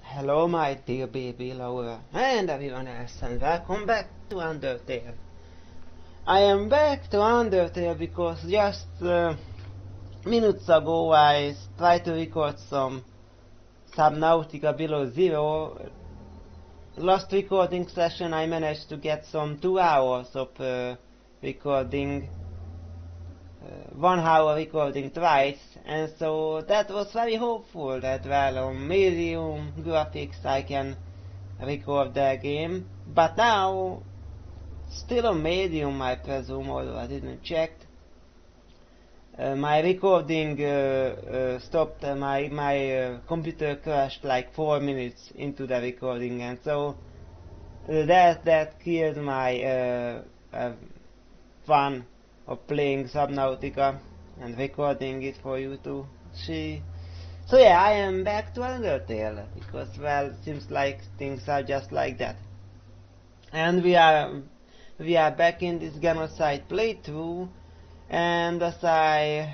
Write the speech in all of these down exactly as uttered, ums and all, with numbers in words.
Hello my dear baby Laura and everyone else, and welcome back to Undertale. I am back to Undertale because just uh, minutes ago I tried to record some Subnautica Below Zero. Last recording session I managed to get some two hours of uh, recording, uh, one hour recording twice, and so that was very hopeful that well on medium graphics I can record the game, but now still on medium I presume, although I didn't check. Uh, my recording uh, uh, stopped, uh, my, my uh, computer crashed like four minutes into the recording, and so uh, that, that killed my uh, uh, fun of playing Subnautica and recording it for you to see. So yeah, I am back to Undertale, because well, it seems like things are just like that. And we are we are back in this genocide playthrough, and as I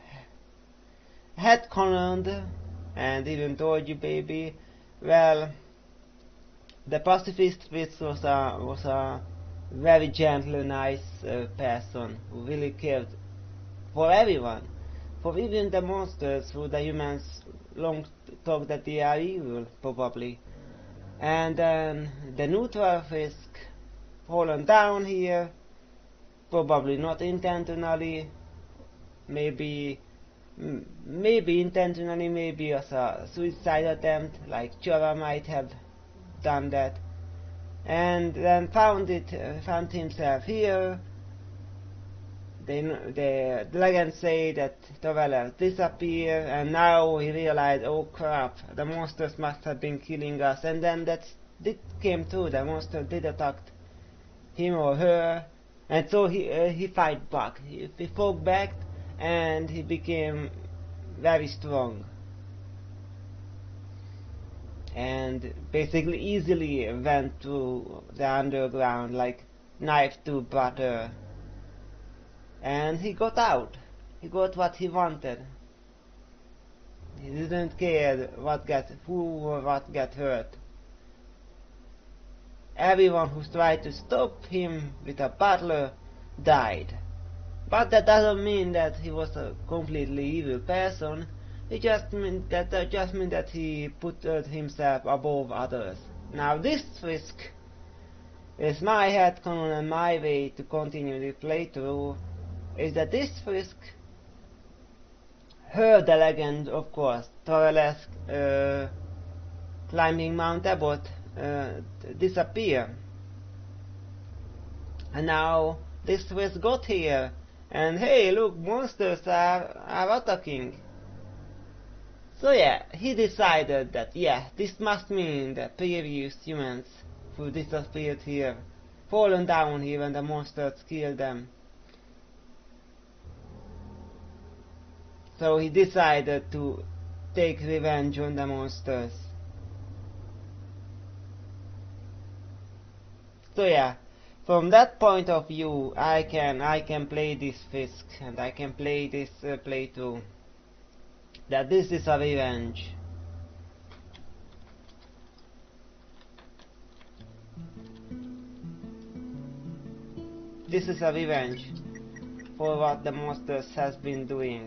had conned and even told you, baby, well, the pacifist Fritz was a was a very gentle, nice uh, person who really cared for everyone, for even the monsters who the humans long thought that they are evil, probably. And then the neutral Fisk fallen down here, probably not intentionally, maybe m maybe intentionally, maybe as a suicide attempt, like Chara might have done that, and then found it, uh, found himself here. They, the, the legends say that Traveler disappeared, and now he realized, oh crap, the monsters must have been killing us, and then that did came true, the monster did attack him or her, and so he uh, he fight back, he, he fought back, and he became very strong, and basically easily went through the underground like knife to butter. And he got out. He got what he wanted. He didn't care what got who or what got hurt. Everyone who tried to stop him with a butler died. But that doesn't mean that he was a completely evil person. It just mean that uh, just mean that he put uh, himself above others. Now this Frisk is my headcanon and my way to continue the playthrough. Is that this Frisk heard the legend, of course, Traveler's uh, climbing Mount Abbott uh, disappear. And now this Frisk got here, and hey, look, monsters are, are attacking. So yeah, he decided that yeah, this must mean that previous humans who disappeared here, fallen down here and the monsters killed them. So he decided to take revenge on the monsters. So yeah, from that point of view, I can I can play this Fisk, and I can play this uh, playthrough. That this is a revenge. This is a revenge for what the monsters has been doing.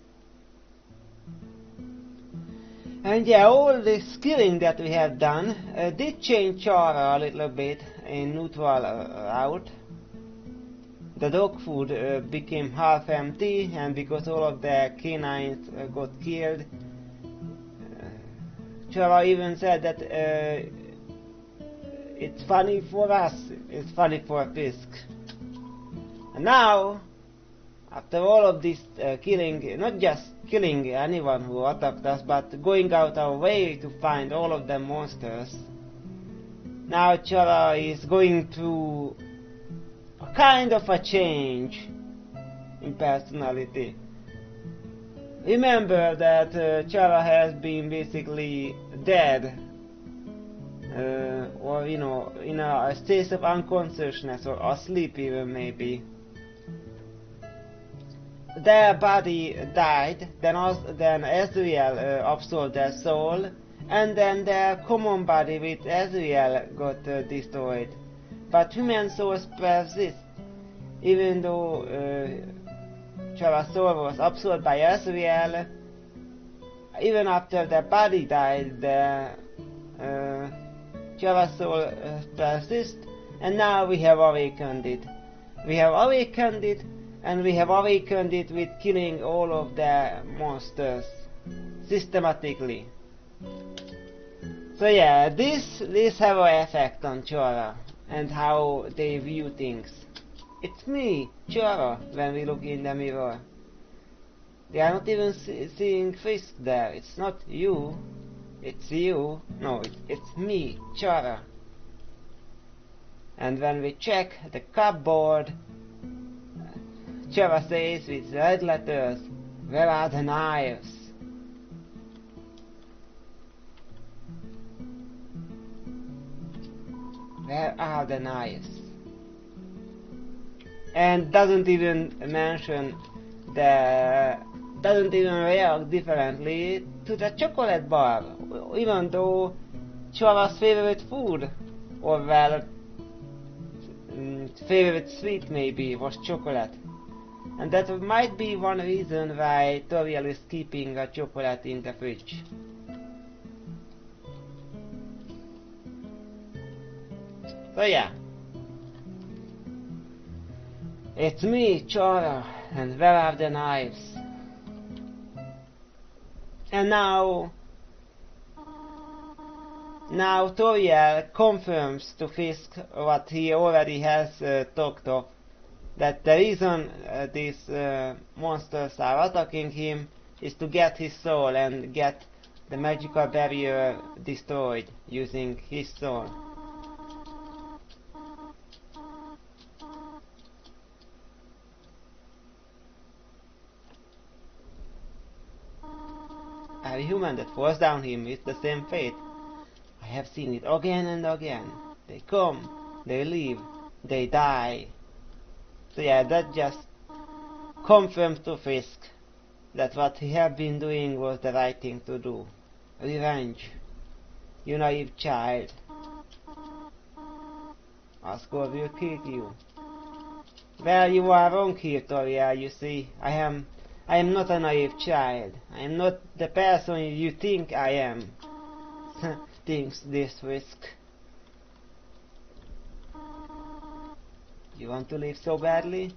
And yeah, all this killing that we have done uh, did change Chara a little bit in neutral uh, route. The dog food uh, became half empty, and because all of the canines uh, got killed, uh, Chara even said that uh, it's funny for us, it's funny for Fisk. And now, after all of this uh, killing, not just killing anyone who attacked us, but going out our way to find all of the monsters, now Chara is going through a kind of a change in personality. Remember that uh, Chara has been basically dead, uh, or you know, in a, a state of unconsciousness, or asleep even maybe. Their body died, then, also, then Ezreal uh, absorbed their soul, and then their common body with Azrael got uh, destroyed. But human souls persist, even though uh, Java's soul was absorbed by Azrael. Even after the body died, the uh, Java's soul uh, persists, and now we have awakened it. We have awakened it, and we have awakened it with killing all of the monsters systematically. So yeah, this this have an effect on Chara and how they view things. It's me, Chara, when we look in the mirror. They are not even see seeing Fisk there. It's not you. It's you. No, it, it's me, Chara. And when we check the cupboard, Chara says with red letters, "Where are the knives?" Where are the knives? And doesn't even mention the doesn't even react differently to the chocolate bar, even though Chara's favorite food, or well, mm, favorite sweet maybe, was chocolate. And that might be one reason why Toriel is keeping a chocolate in the fridge. So yeah. It's me, Chara, and where are the knives? And now, now Toriel confirms to Fisk what he already has uh, talked of, that the reason uh, these uh, monsters are attacking him is to get his soul and get the magical barrier destroyed using his soul. A human that falls down him is the same fate. I have seen it again and again. They come, they leave, they die. So yeah, that just confirms to Fisk that what he had been doing was the right thing to do. Revenge. You naive child. Asgore will kill you. Well, you are wrong here, Toriel, you see. I am I am not a naive child. I am not the person you think I am. Thinks this Fisk. You want to live so badly?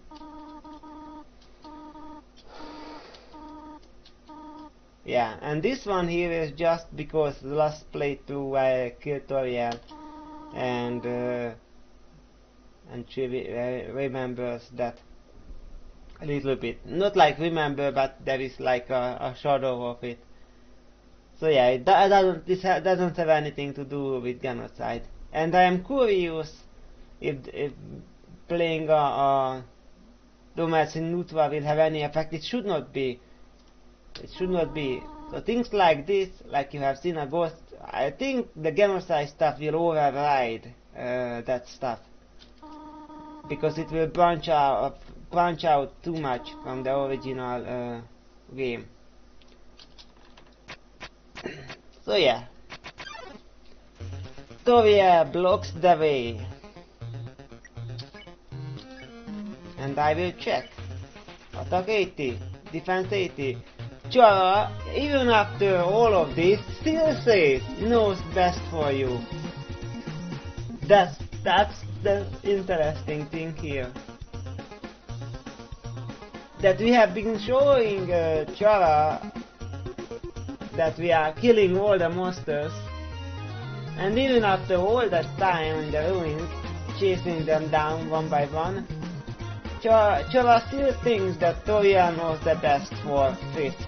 Yeah, and this one here is just because the last playthrough I killed Toriel, and uh, and she re remembers that a little bit. Not like remember, but there is like a, a shadow of it. So yeah, it do doesn't this ha doesn't have anything to do with genocide. And I am curious if if playing a, a Domains in Nutra will have any effect. It should not be. It should not be. So things like this, like you have seen a ghost, I think the genocide stuff will override uh, that stuff, because it will branch out, branch out too much from the original uh, game. So yeah, Toriel blocks the way, and I will check. Attack eighty, defense eighty. Chara, even after all of this, still says knows best for you. That's that's the interesting thing here. That we have been showing uh, Chara that we are killing all the monsters, and even after all that time in the ruins, chasing them down one by one, Chara, Chara still thinks that Toriel knows the best for Fisk.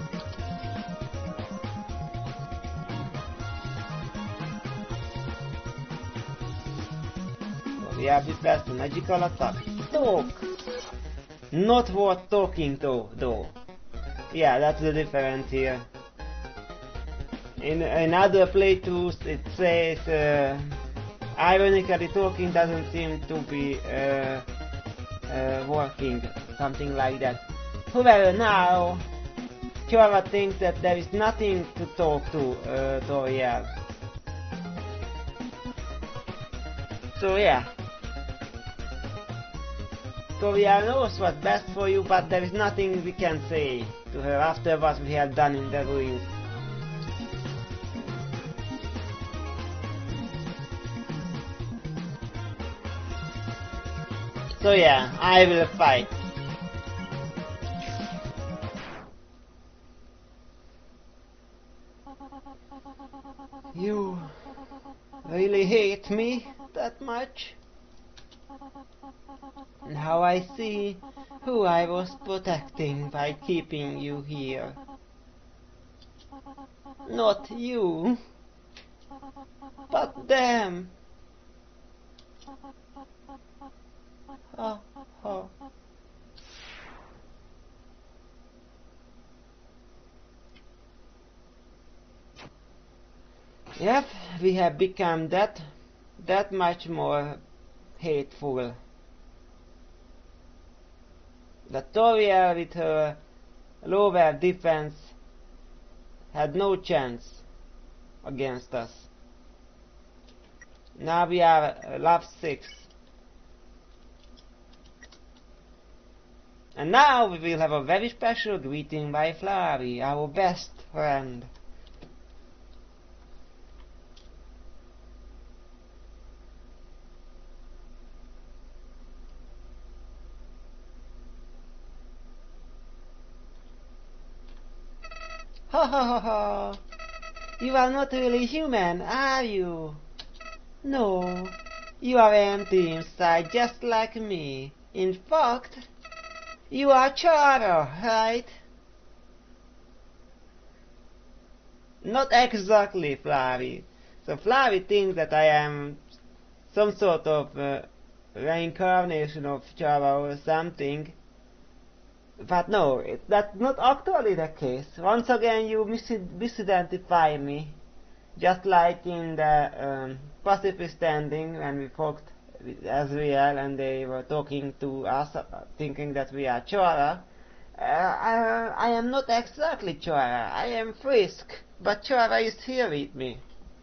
So we have this best magical attack. Talk! Not worth talking to, though. Yeah, that's the difference here. In, in other playthroughs it says, uh, ironically talking doesn't seem to be uh, uh, working, something like that. However, now Chora thinks that there is nothing to talk to uh, Toriel. So yeah. Toriel knows what's best for you, but there is nothing we can say to her after what we have done in the ruins. So yeah, I will fight. You really hate me that much? Now I see who I was protecting by keeping you here. Not you, but them. Ha ha. Yep, we have become that, that much more hateful. The Toriel with her lower defense had no chance against us. Now we are uh, level six. And now we will have a very special greeting by Flaawi, our best friend. Ha ha ha ha! You are not really human, are you? No, you are empty inside just like me. In fact, you are Chara, right? Not exactly, Flaawi. So Flaawi thinks that I am some sort of uh, reincarnation of Chara or something. But no, it, that's not actually the case. Once again you mis misidentify me. Just like in the um, pacifist ending when we talked with Azrael and they were talking to us, uh, thinking that we are Chara. Uh, I, I am not exactly Chara. I am Frisk, but Chara is here with me.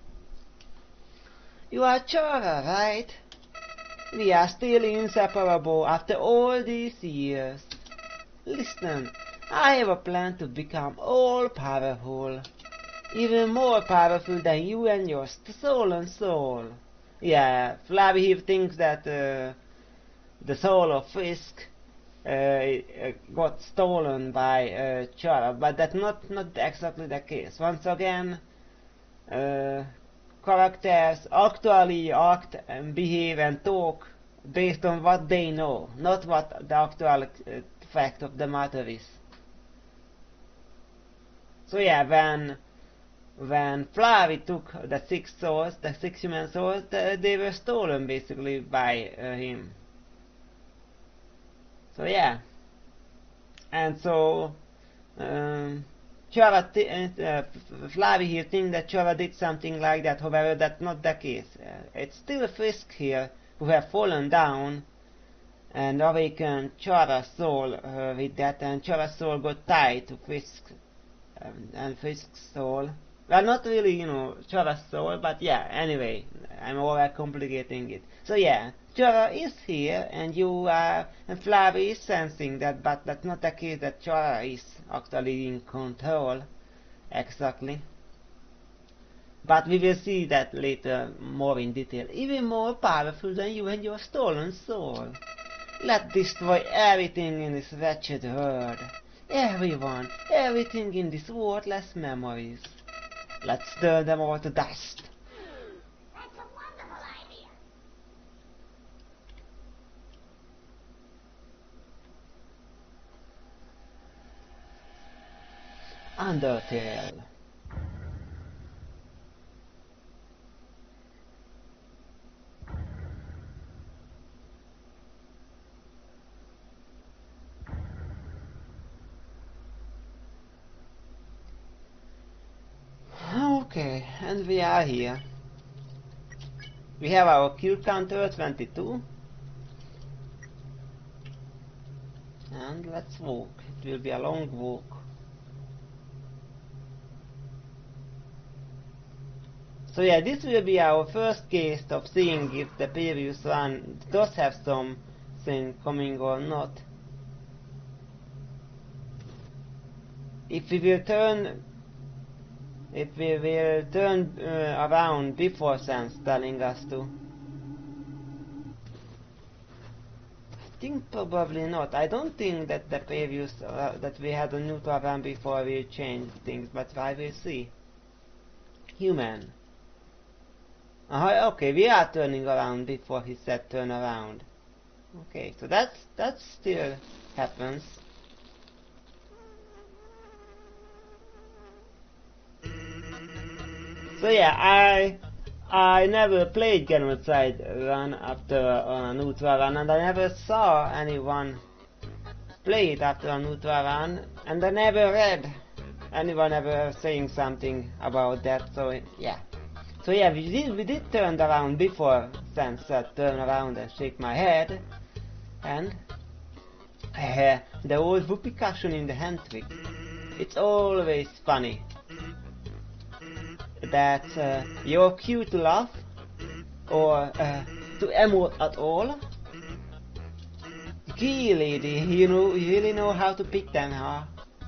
You are Chara, right? We are still inseparable after all these years. Listen, I have a plan to become all-powerful. Even more powerful than you and your stolen soul. Yeah, Flaawi thinks that uh, the soul of Frisk uh, got stolen by uh, Chara, but that's not, not exactly the case. Once again, uh, characters actually act and behave and talk based on what they know, not what the actual uh, fact of the matter is. So yeah, when when Flaawi took the six souls, the six human souls, the, they were stolen basically by uh, him. So yeah, and so um, Chara, uh, Flaawi here thinks that Chara did something like that. However, that's not the case. Uh, it's still Frisk here who have fallen down and awakened Chara's soul uh, with that, and Chara's soul got tied to Frisk um, and Frisk's soul. Well, not really, you know, Chara's soul, but yeah, anyway, I'm overcomplicating it. So yeah, Chara is here, and you are, and Flaawi is sensing that, but that's not the case that Chara is actually in control, exactly. But we will see that later more in detail. Even more powerful than you and your stolen soul. Let's destroy everything in this wretched world. Everyone, everything in these worthless memories. Let's turn them all to dust. That's a wonderful idea. Undertale. Okay, and we are here. We have our kill counter twenty-two. And let's walk. It will be a long walk. So yeah, this will be our first case of seeing if the previous one does have something coming or not. If we will turn, if we will turn uh, around before Sans telling us to. I think probably not. I don't think that the previous, uh, that we had a neutral run before we changed things, but I will see. Human. Uh, okay, we are turning around before he said turn around. Okay, so that's that still happens. So yeah, I I never played Genocide Run after a neutral run, and I never saw anyone play it after a neutral run, and I never read anyone ever saying something about that. So yeah. So yeah, we did we did turn around before Sans said turn around and shake my head, and uh, the old whoopee cushion in the hand trick. It's always funny that uh, you're cute to laugh or uh, to emote at all. Gee, lady, you know you really know how to pick them, huh?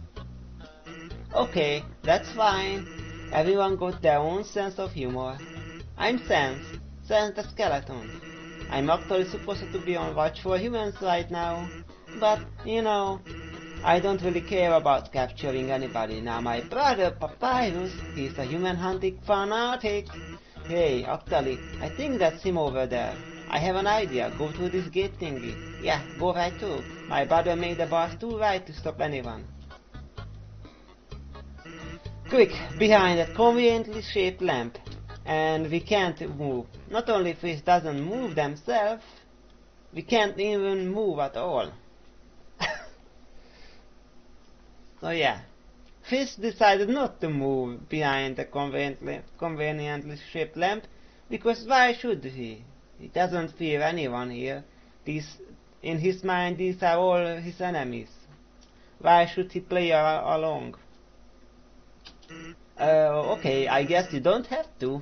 Okay, that's fine. Everyone got their own sense of humor. I'm Sans, Sans the skeleton. I'm actually supposed to be on watch for humans right now, but, you know, I don't really care about capturing anybody. Now my brother Papyrus, he's a human hunting fanatic. Hey, actually, I think that's him over there. I have an idea. Go through this gate thingy. Yeah, go right through. My brother made the boss too right to stop anyone. Quick, behind that conveniently shaped lamp. And we can't move. Not only fish doesn't move themselves, we can't even move at all. So yeah, Fish decided not to move behind the conveniently, conveniently shaped lamp, because why should he? He doesn't fear anyone here. These, in his mind, these are all his enemies. Why should he play al along? Uh, okay, I guess you don't have to.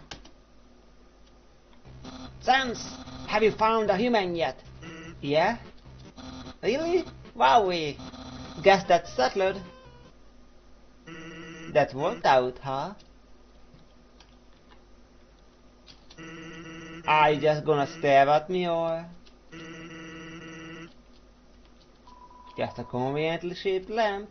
Sans, have you found a human yet? Yeah? Really? Wowee! Guess that's settled. That worked out, huh? Are you just gonna stare at me, or just a conveniently shaped lamp?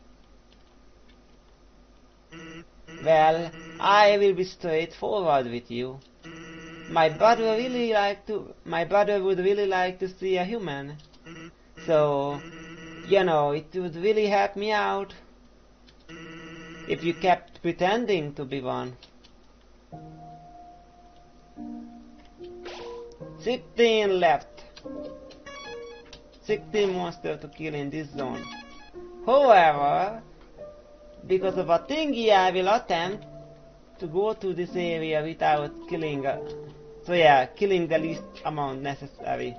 Well, I will be straightforward with you. My brother really like to. My brother would really like to see a human. So, you know, it would really help me out if you kept pretending to be one. Sixteen left. Sixteen monsters to kill in this zone. However, because of a thingy, I will attempt to go to this area without killing. Uh, so yeah, killing the least amount necessary.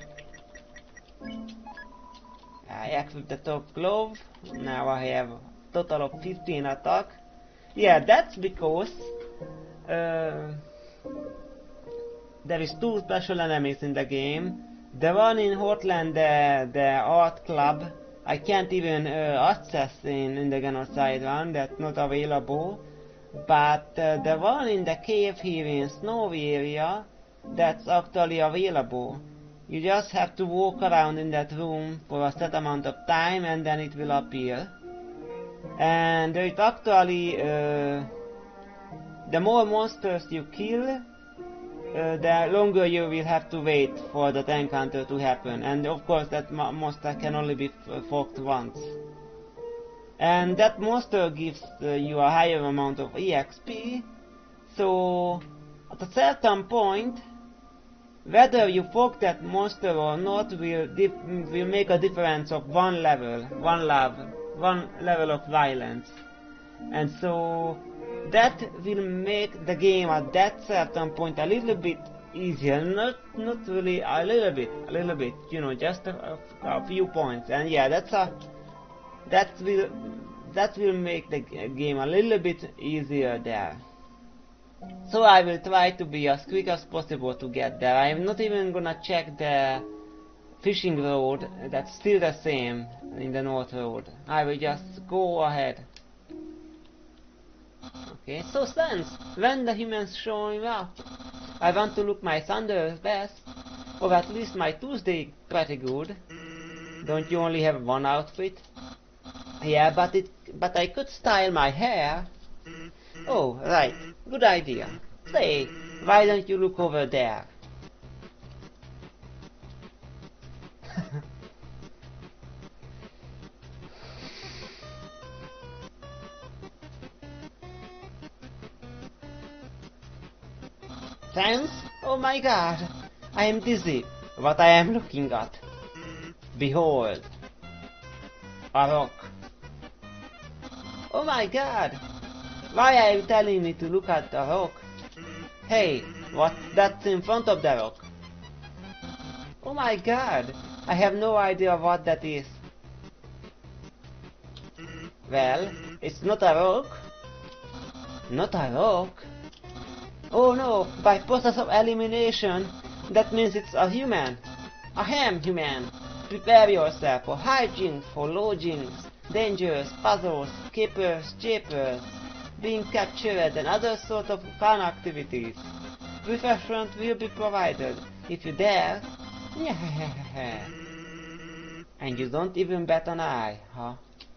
I equip the top glove. Now I have a total of fifteen attack. Yeah, that's because uh, there is two special enemies in the game. The one in Hortland, the, the art club, I can't even uh, access in, in the Genocide Run, that's not available. But uh, the one in the cave here in Snowy area, that's actually available. You just have to walk around in that room for a set amount of time and then it will appear. And it actually, uh, the more monsters you kill, uh, the longer you will have to wait for that encounter to happen. And of course that mo monster can only be f fought once. And that monster gives uh, you a higher amount of E X P, so at a certain point, whether you fought that monster or not will, will make a difference of one level, one level, one level of violence. And so that will make the game at that certain point a little bit easier, not not really a little bit, a little bit, you know, just a, a, a few points. And yeah, that's a that will that will make the game a little bit easier there. So I will try to be as quick as possible to get there. I am not even gonna check the fishing road, that's still the same in the North Road. I will just go ahead. Okay, so Sans, when the humans showing up? I want to look my Sunday best, or at least my Tuesday pretty good. Don't you only have one outfit? Yeah, but it, but I could style my hair. Oh, right, good idea. Say, why don't you look over there? Sans? Oh my god! I am dizzy. What I am looking at? Behold. A rock. Oh my god! Why are you telling me to look at the rock? Hey, what? That's in front of the rock. Oh my god! I have no idea what that is. Well, it's not a rock. Not a rock? Oh no, by process of elimination, that means it's a human. A ham human. Prepare yourself for hijinks, for lodgings, dangers, puzzles, capers, japers, being captured and other sort of fun activities. Refreshment will be provided, if you dare. And you don't even bat an eye, huh?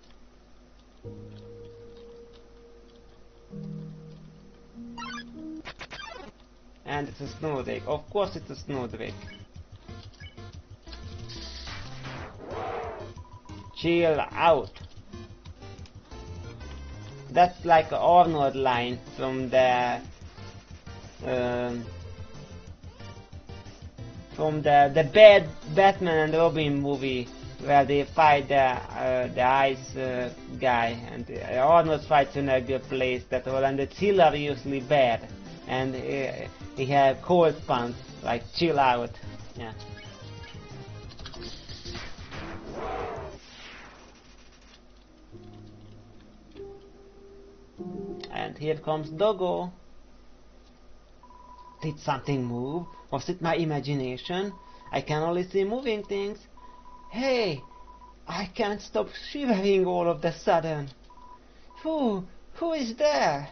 And it's a snowdrake. Of course it's a snowdrake. Chill out. That's like an Arnold line from the um, from the the bad Batman and Robin movie where they fight the uh, the ice uh, guy, and uh, Arnold fights in a good place that all, and it's hilariously bad, and uh, he had cold pants like chill out. Yeah. And here comes Doggo. Did something move? Was it my imagination? I can only see moving things. Hey! I can't stop shivering all of a sudden. Who? Who is there?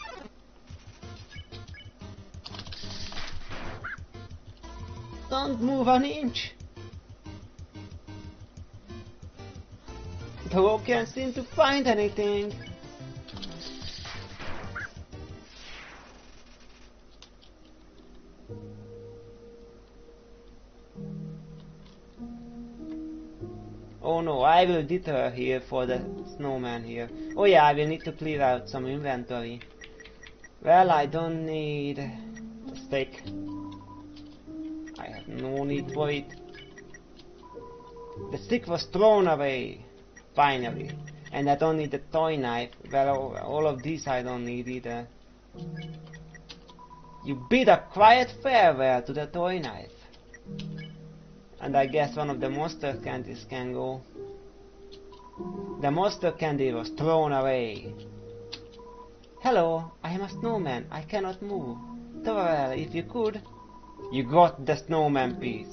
Don't move an inch. Doggo can't seem to find anything. Oh no, I will deter here for the snowman here. Oh yeah, I will need to clear out some inventory. Well, I don't need the stick. I have no need for it. The stick was thrown away, finally. And I don't need the toy knife. Well, all of these I don't need either. You bid a quiet farewell to the toy knife. And I guess one of the monster candies can go. The monster candy was thrown away. Hello, I am a snowman. I cannot move. Well, if you could. You got the snowman piece.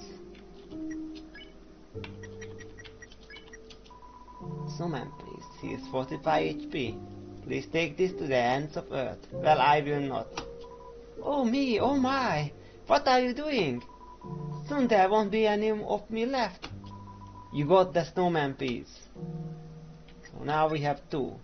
Snowman piece. He is forty-five H P. Please take this to the ends of earth. Well, I will not. Oh me, oh my. What are you doing? Soon there won't be any of me left. You got the snowman piece. So now we have two.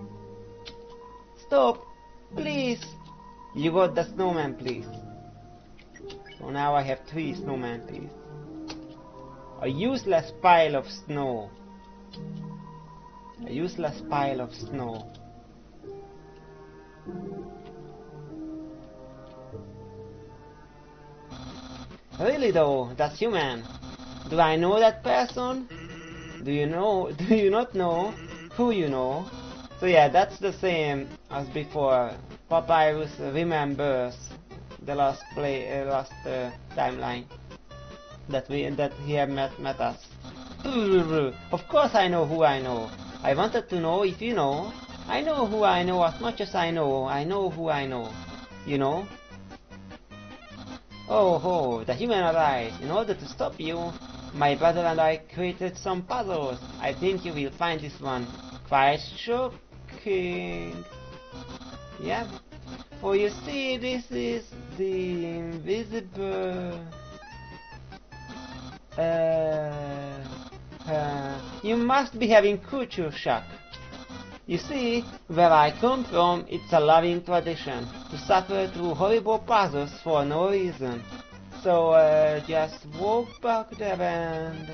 Stop! Please! You got the snowman piece. So now I have three snowman pieces. A useless pile of snow. A useless pile of snow. Really though, that's human. Do I know that person? Do you know, do you not know who you know? So yeah, that's the same as before. Papyrus remembers the last play, uh, last uh, timeline that we that he had met met us. Of course I know who I know. I wanted to know if you know. I know who I know as much as I know. I know who I know. you know. Oh ho, the human arrived. In order to stop you, my brother and I created some puzzles. I think you will find this one quite shocking. Yeah. Oh, you see, this is the invisible... Uh, uh, you must be having culture shock. You see, where I come from, it's a loving tradition to suffer through horrible puzzles for no reason. So, uh, just walk back there and...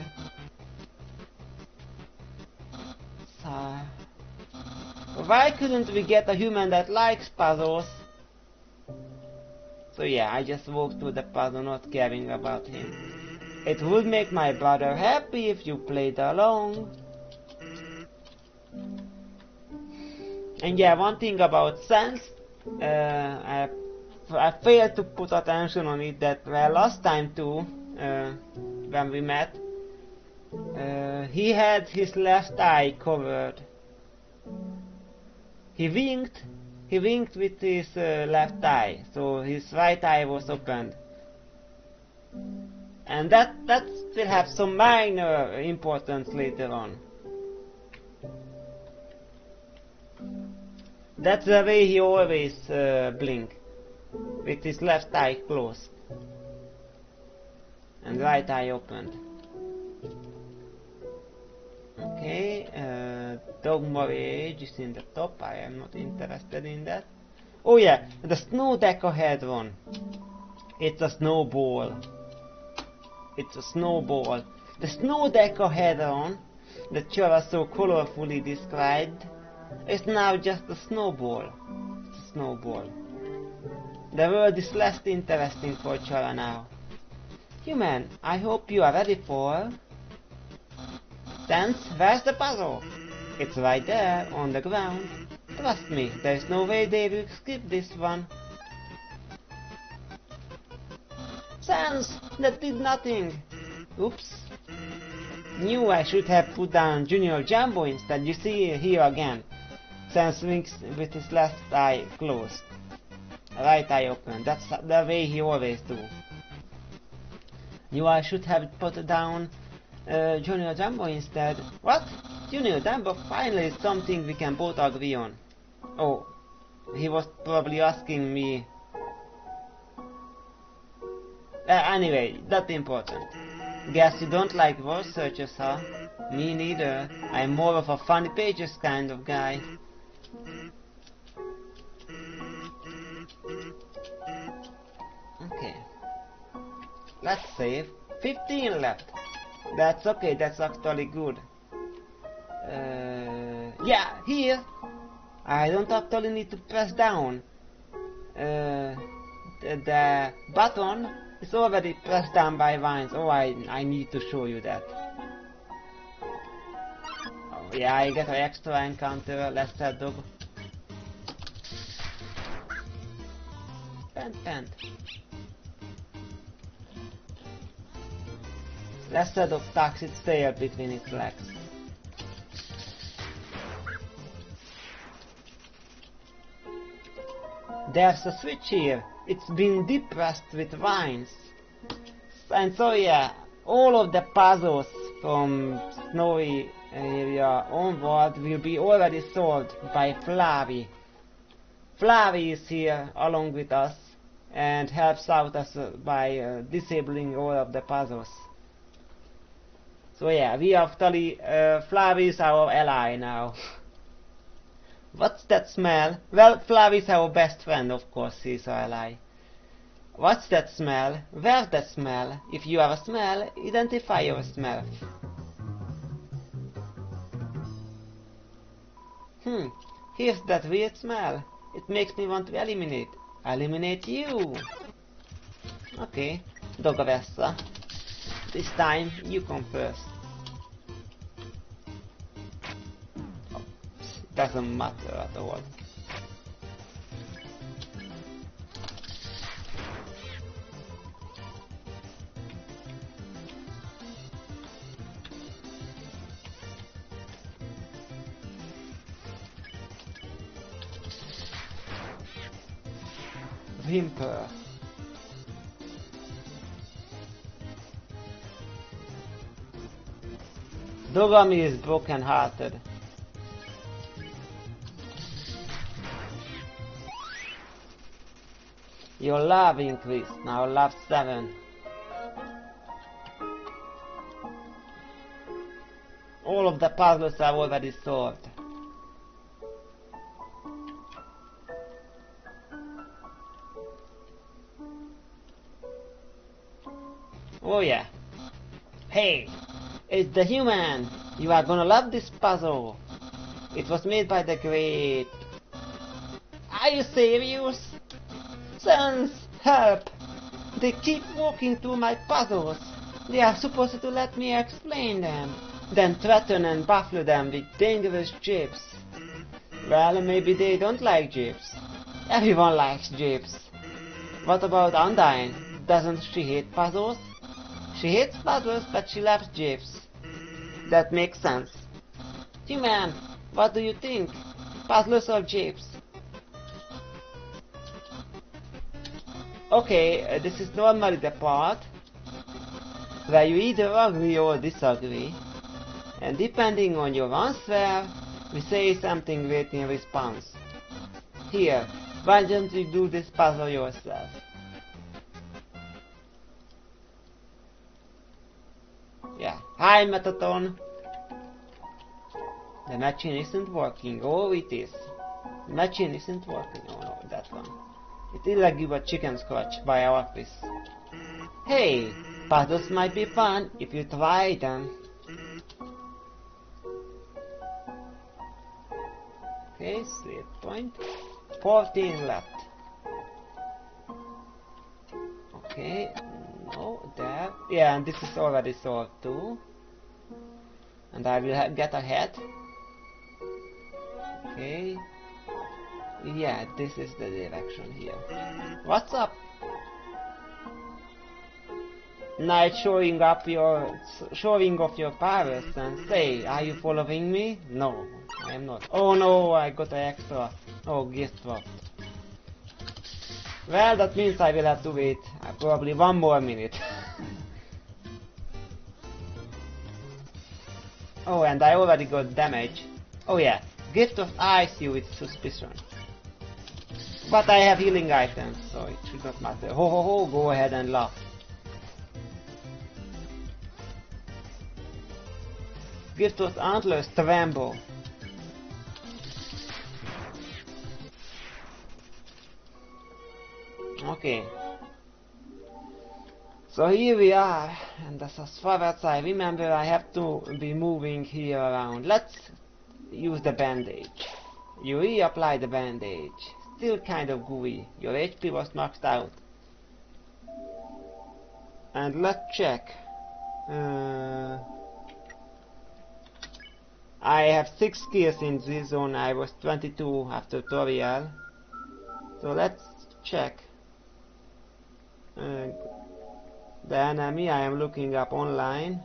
So... Why couldn't we get a human that likes puzzles? So yeah, I just walked through the puzzle not caring about him. It would make my brother happy if you played along. And yeah, one thing about Sans, uh, I, I failed to put attention on it that well, last time too, uh, when we met, uh, he had his left eye covered. He winked, he winked with his uh, left eye, so his right eye was opened. And that, that will have some minor importance later on. That's the way he always uh, blink, with his left eye closed and right eye opened. Okay, uh, Dogma Age is in the top. I am not interested in that. Oh yeah, the snow deck ahead one. It's a snowball. It's a snowball. The snow deck ahead on that Chara so colorfully described is now just a snowball. It's a snowball. The world is less interesting for Chara now. Human, I hope you are ready for... Sans, where's the puzzle? It's right there, on the ground. Trust me, there's no way they will skip this one. Sans, that did nothing. Oops. Knew I should have put down Junior Jumbo instead. You see here again. Sans winks with his left eye closed. Right eye open. That's the way he always do. Knew I should have put down uh, Junior Jumbo instead. What? Junior Jumbo finally is something we can both agree on. Oh, he was probably asking me. Uh, anyway, not important. Guess you don't like word searches, huh? Me neither. I'm more of a funny pages kind of guy. Okay. Let's save. fifteen left. That's okay, that's actually good. Uh, yeah, here. I don't actually need to press down. Uh, the, the button is already pressed down by Vines. Oh, I, I need to show you that. Oh, yeah, I get an extra encounter. Let's set dog. Pant, pant. Let's set up tucks its tail between its legs. There's a switch here. It's been depressed with vines. And so yeah, all of the puzzles from Snowy area onward will be already solved by Flavi. Flavi is here along with us and helps out us uh, by uh, disabling all of the puzzles. So yeah, we actually, uh, Flavi is our ally now. What's that smell? Well, Flavi is our best friend, of course, he's our ally. What's that smell? Where's that smell? If you have a smell, identify your smell. Hmm, here's that weird smell. It makes me want to eliminate. Eliminate you! Okay, Dogavessa. This time, you come first. Doesn't matter at all. whimper. Dogami is broken-hearted. Your love increased, now love seven. All of the puzzles are already solved. Oh yeah. Hey, it's the human! You are gonna love this puzzle. It was made by the great... Are you serious? Sons, help! They keep walking through my puzzles. They are supposed to let me explain them, then threaten and baffle them with dangerous jibs. Well, maybe they don't like jibs. Everyone likes jibs. What about Undyne? Doesn't she hate puzzles? She hates puzzles, but she loves jibs. That makes sense. Human, what do you think? Puzzles or jibs? Okay, uh, this is normally the part where you either agree or disagree, and depending on your answer, we say something great in response. Here, why don't you do this puzzle yourself? Yeah, hi Metaton! The machine isn't working. Oh, it is. The machine isn't working. Oh no, that one. It is like give a chicken scratch by our office. Hey, puzzles might be fun if you try them. Okay, save point. fourteen left. Okay, no, there. Yeah, and this is already solved too. And I will ha get ahead. Okay. Yeah, this is the direction here. What's up? Night showing up your showing off your powers and say, are you following me? No, I am not. Oh no, I got an extra. Oh, gift dropped. Well, that means I will have to wait uh, probably one more minute. Oh, and I already got damage. Oh yeah, gift of ice you with suspicion. But I have healing items, so it should not matter. Ho ho ho, go ahead and laugh. Gift of antlers, tremble. Okay. So here we are, and as far as I remember, I have to be moving here around. Let's use the bandage. You reapply the bandage. Still kind of gooey. Your H P was maxed out. And let's check. Uh, I have six skills in this zone. I was twenty-two after tutorial. So let's check. Uh, the enemy I am looking up online.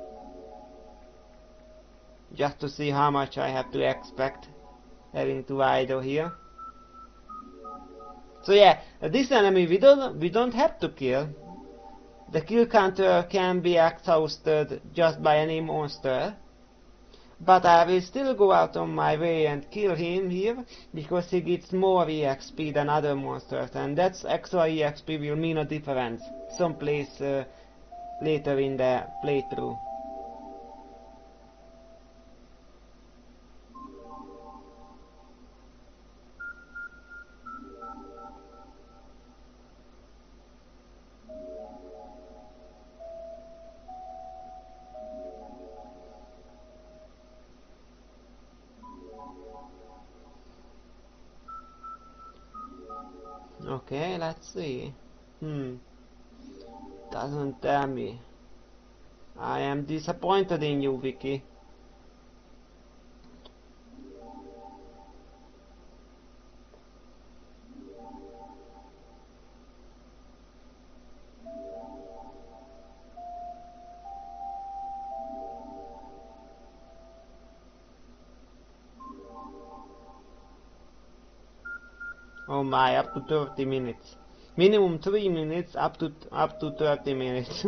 Just to see how much I have to expect having to idle here. So yeah, this enemy we don't we don't have to kill. The kill counter can be exhausted just by any monster. But I will still go out on my way and kill him here, because he gets more E X P than other monsters, and that extra E X P will mean a difference someplace uh, later in the playthrough. Okay, let's see. Hmm. Doesn't tell me. I am disappointed in you, Vicky. Oh my, up to thirty minutes. Minimum three minutes up to up to thirty minutes.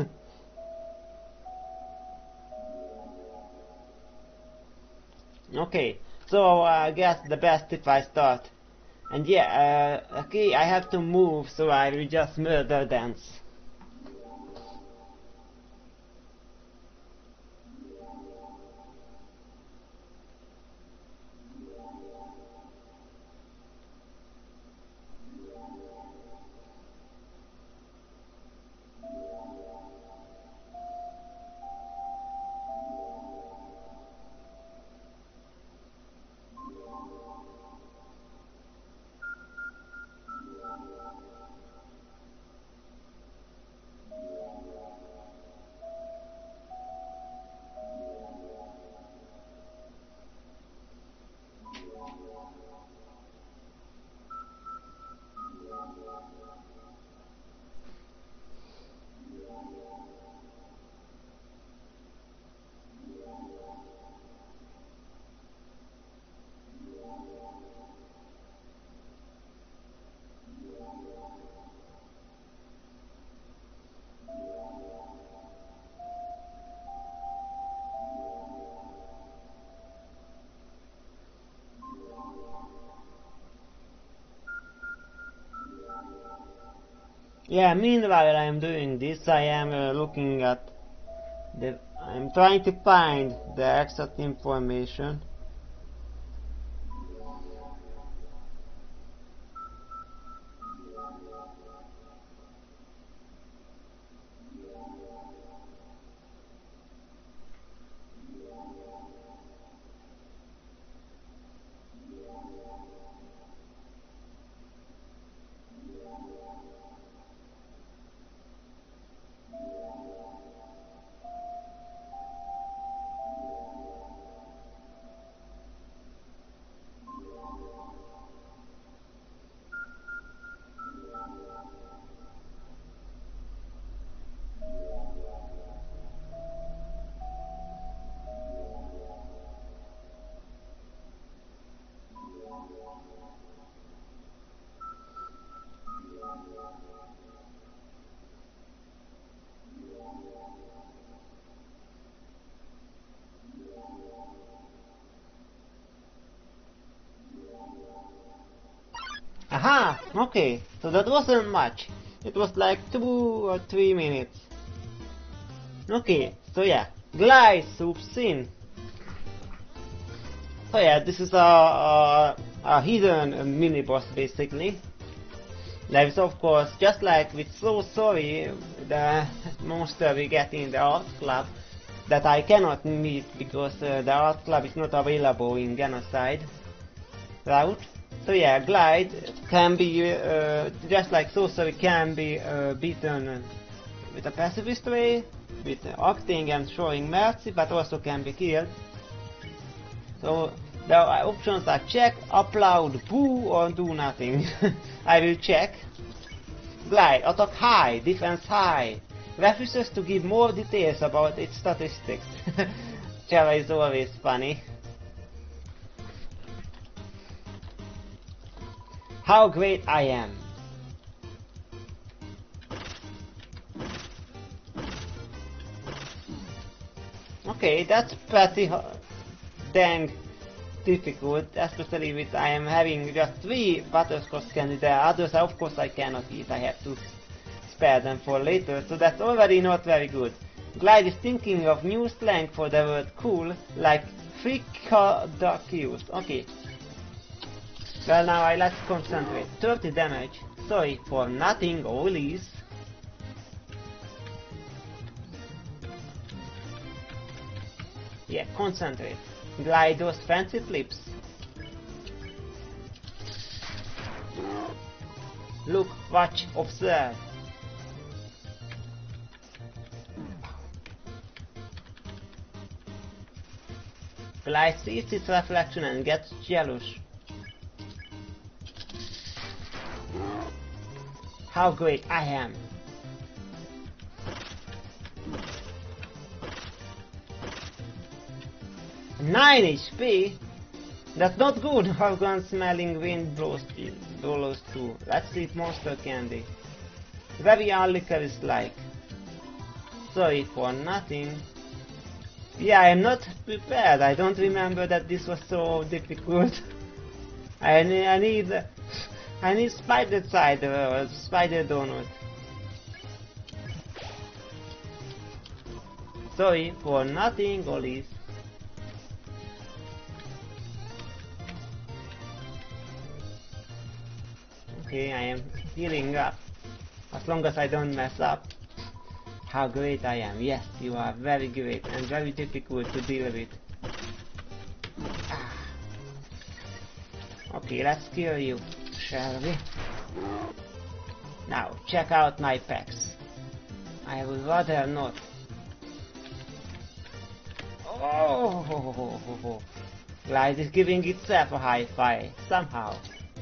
Okay, so uh, I guess the best if I start. And yeah, uh, okay, I have to move, so I will just murder dance. Yeah, meanwhile I am doing this, I am uh, looking at the... I'm trying to find the exact information. Aha! Okay, so that wasn't much. It was like two or three minutes. Okay, so yeah, Glide swoops in. So yeah, this is a, a, a hidden mini boss basically. There is of course, just like with So Sorry, the monster we get in the art club, that I cannot meet because uh, the art club is not available in Genocide route. So yeah, Glide can be, uh, just like So Sorry, can be uh, beaten with a pacifist way, with acting and showing mercy, but also can be killed. So the options are check, applaud, boo, or do nothing. I will check. Glide, attack high, defense high. Refuses to give more details about its statistics. Java is always funny. How great I am. Okay, that's pretty dang difficult, especially with I am having just three butterscotch candy there. Others of course I cannot eat, I have to spare them for later, so that's already not very good. Glide is thinking of new slang for the word cool, like fricadacus. Okay. Well, now I let's concentrate. thirty damage. Sorry for nothing, Olis. Yeah, concentrate. Glide those fancy flips. Look, watch, observe. Glide sees its reflection and gets jealous. How great I am. nine H P? That's not good. Argon smelling wind blows, blows too. Let's eat monster candy. very unlicorice-like. Sorry for nothing. Yeah, I'm not prepared. I don't remember that this was so difficult. I need, I need, I need spider cider or spider donut. Sorry for nothing, Ollies. Okay, I am healing up. As long as I don't mess up. How great I am. Yes, you are very great and very difficult to deal with. Ah. Okay, let's kill you, shall we? Now, check out my packs. I would rather not. Oh, ho, ho, ho, ho. Light is giving itself a high five, somehow.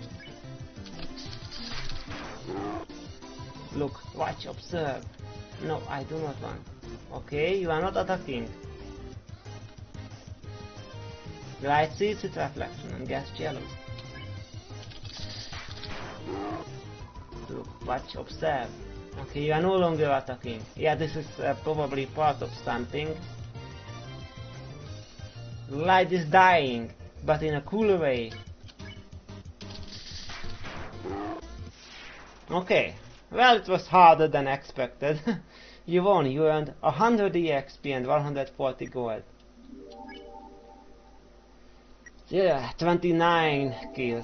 Look, watch, observe. No, I do not want. Okay, you are not attacking. Light sees its reflection and gets jealous. Look, watch, observe. Okay, you are no longer attacking. Yeah, this is uh, probably part of something. Light is dying, but in a cooler way. Okay, well, it was harder than expected. You won, you earned one hundred E X P and one hundred forty gold. Yeah, twenty-nine kills.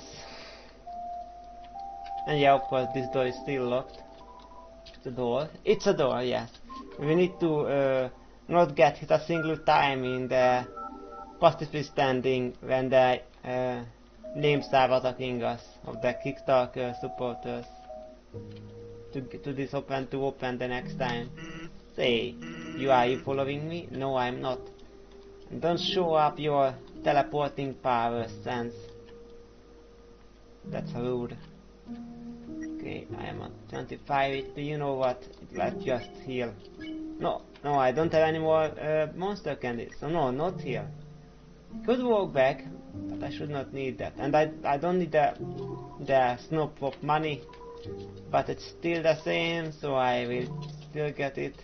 And yeah, of course, this door is still locked. It's a door. It's a door, yes. We need to uh, not get hit a single time in the pacifist standing when the uh, names are attacking us, of the Kickstarter supporters. To, to this open to open the next time. Say, you are you following me? No, I'm not. Don't show up your teleporting powers, Sans. That's rude. Okay, I am at twenty-five H P. You know what? Let's just heal. No, no, I don't have any more uh, monster candies. So no, not heal. Could walk back, but I should not need that. And I I don't need the the snoop of money. But it's still the same, so I will still get it.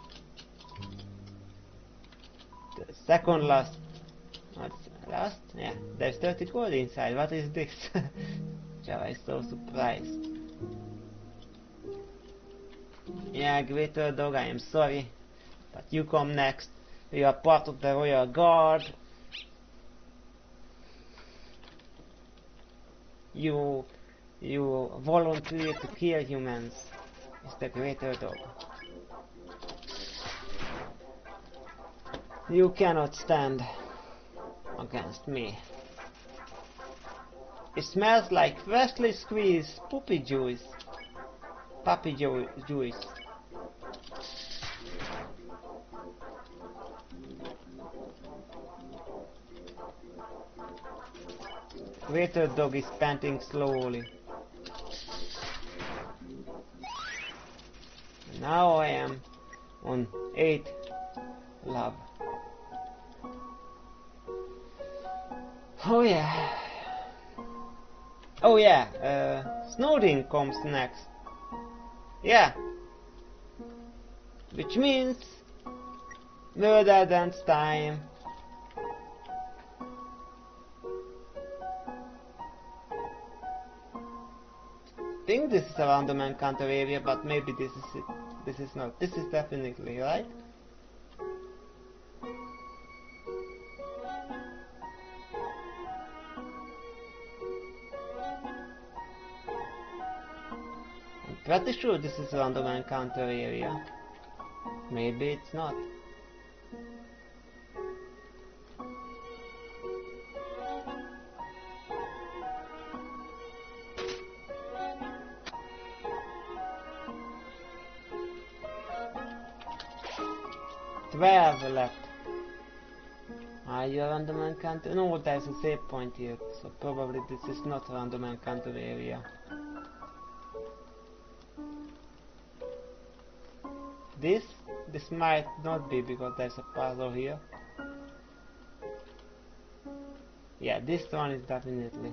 The second last. What's last? Yeah, there's thirty gold inside. What is this? Java is so surprised. Yeah, Greater Dog, I am sorry. But you come next. You are part of the Royal Guard. You You volunteer to kill humans. It's the Greater Dog. You cannot stand against me. It smells like freshly squeezed puppy juice. Puppy ju juice. Greater Dog is panting slowly. Now I am on eight love. Oh yeah. Oh yeah, uh, Snowdin comes next. Yeah. Which means murder dance time. I think this is a random encounter area, but maybe this is it. This is not. This is definitely right. I'm pretty sure this is a random encounter area. Maybe it's not. twelve left. Are you a random encounter? No, there's a save point here, so probably this is not a random encounter area. This? This might not be, because there's a puzzle here. Yeah, this one is definitely.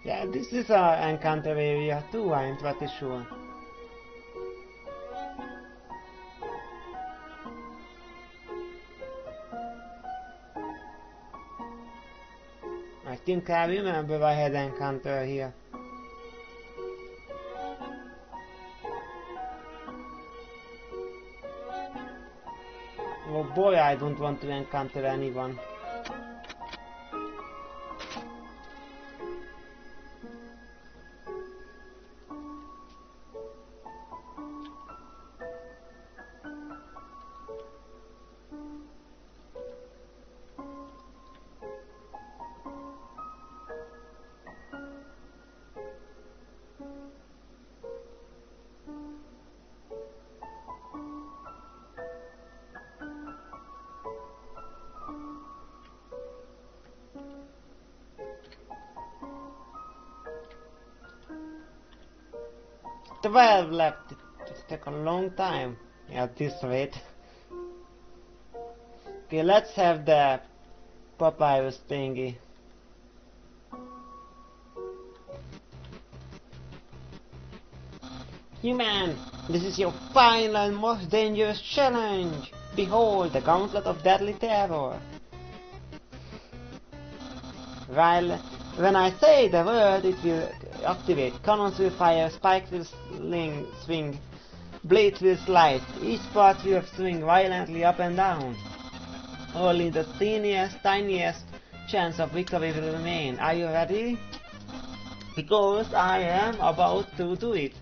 Yeah, this is an encounter area too, I'm pretty sure. I think I remember I had an encounter here. Oh boy, I don't want to encounter anyone. twelve left. It took a long time at this rate. Okay, let's have the papyrus thingy. Human, this is your final and most dangerous challenge. Behold, the Gauntlet of Deadly Terror. While when I say the word, it will activate. Cannons will fire, spikes will sling, swing, blades will slice. Each part will swing violently up and down. Only the teeniest, tiniest chance of victory will remain. Are you ready? Because I am about to do it.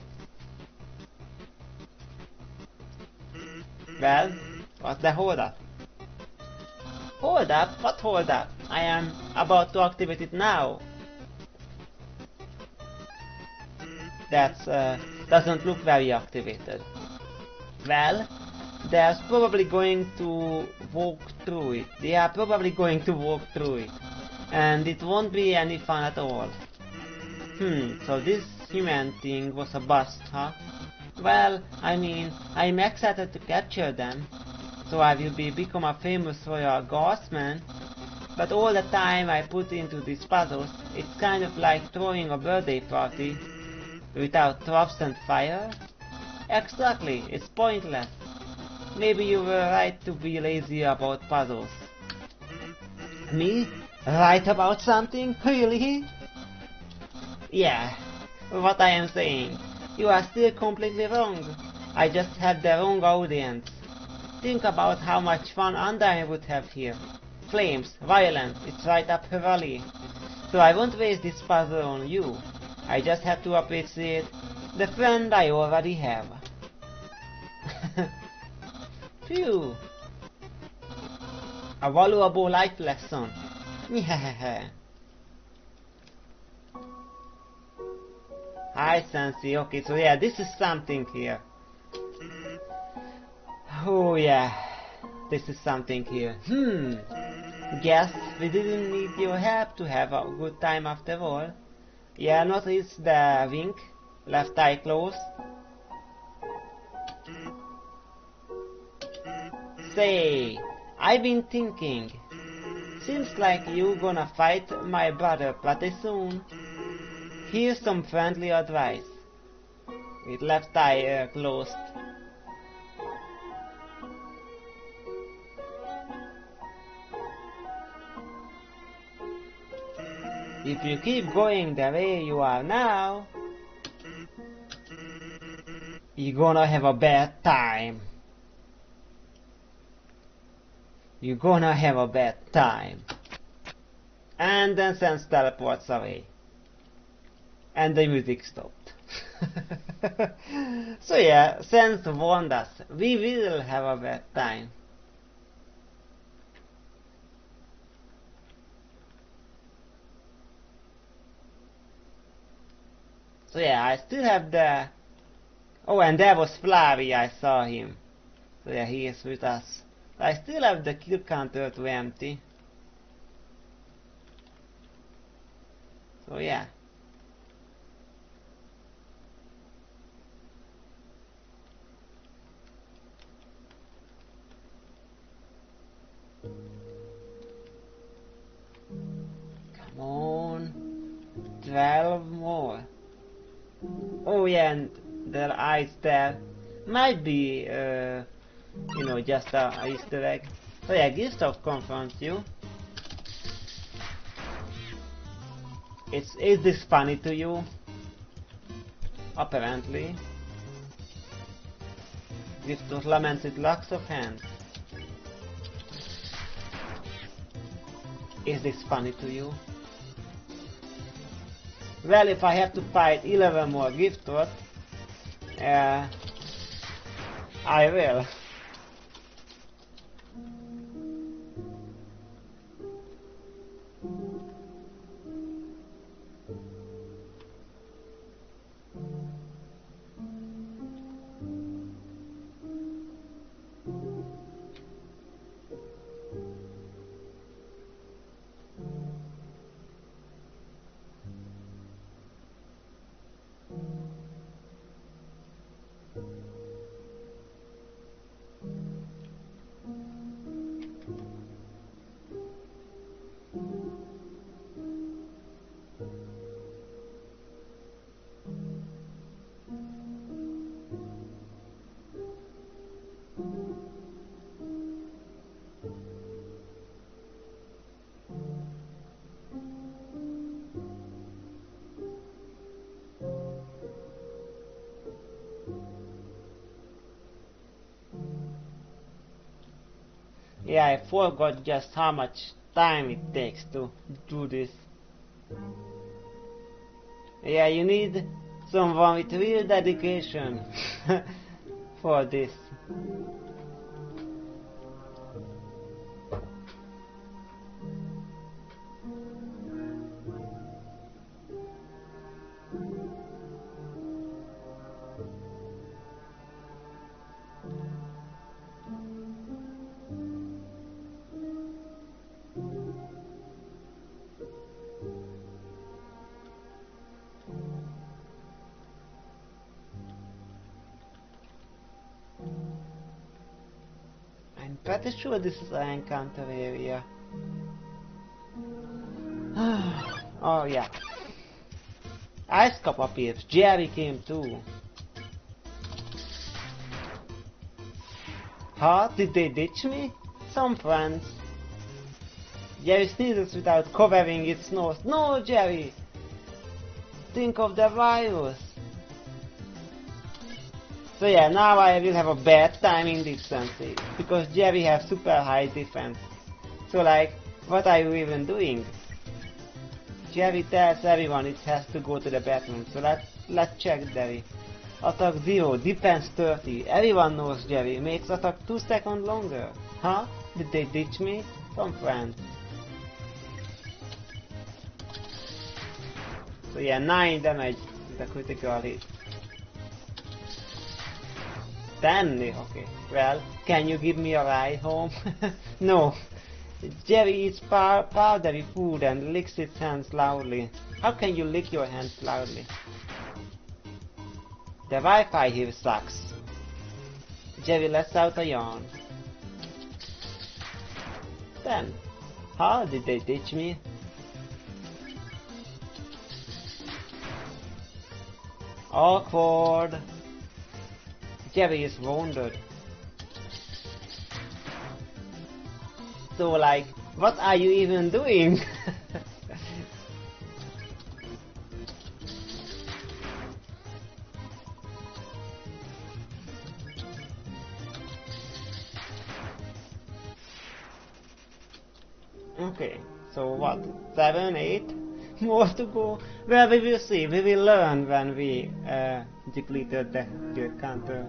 Well, what's the hold up? Hold up? What hold up? I am about to activate it now. That uh, doesn't look very activated. Well, they're probably going to walk through it. They are probably going to walk through it. And it won't be any fun at all. Hmm, so this human thing was a bust, huh? Well, I mean, I'm excited to capture them. So I will be become a famous royal guardsman. But all the time I put into these puzzles, it's kind of like throwing a birthday party without traps and fire. Exactly, it's pointless. Maybe you were right to be lazy about puzzles. Me? Right about something? Really? Yeah, what I am saying. You are still completely wrong. I just had the wrong audience. Think about how much fun Undyne would have here. Flames, violence, it's right up her alley. So I won't waste this puzzle on you. I just have to appreciate the friend I already have. Phew. A valuable life lesson. Yeah. Hi Sensi, okay, so yeah, this is something here. Oh yeah, this is something here. Hmm. Guess we didn't need your help to have a good time after all. Yeah, notice the wink, left eye closed. Say, I've been thinking. Seems like you gonna fight my brother pretty soon. Here's some friendly advice. With left eye uh, closed. If you keep going the way you are now, you're gonna have a bad time. You're gonna have a bad time. And then Sense teleports away. And the music stopped. So yeah, Sense warned us. We will have a bad time. So yeah, I still have the... Oh, and there was Flavi, I saw him. So yeah, he is with us. I still have the kill counter to empty. So yeah. Come on. twelve more. Oh yeah, and the eyes there might be, uh, you know, just a, a Easter egg. So yeah, Gustav confronts you. It's, is this funny to you? Apparently. Gustav laments with locks of hands. Is this funny to you? Well, if I have to fight eleven more Giftvot, uh, I will. Yeah, I forgot just how much time it takes to do this. Yeah, you need someone with real dedication for this. I'm pretty sure this is an encounter area. Oh yeah. Ice Cup appears. Jerry came too. Huh? Did they ditch me? Some friends. Jerry sneezes without covering its nose. No, Jerry! Think of the virus. So yeah, now I will have a bad time in distance because Jerry has super high defense. So like, what are you even doing? Jerry tells everyone it has to go to the bathroom. So let's let's check Jerry. Attack zero, defense thirty. Everyone knows Jerry makes attack two seconds longer. Huh? Did they ditch me? Some friends. So yeah, nine damage with a critical hit. ten? Okay. Well, can you give me a ride home? No. Jerry eats pow powdery food and licks its hands loudly. How can you lick your hands loudly? The Wi-Fi here sucks. Jerry lets out a yawn. ten. How did they ditch me? Awkward. Jerry is wounded. So like, what are you even doing? Okay, so what? Seven, eight more to go? Well, we will see. We will learn when we uh, depleted the, the counter.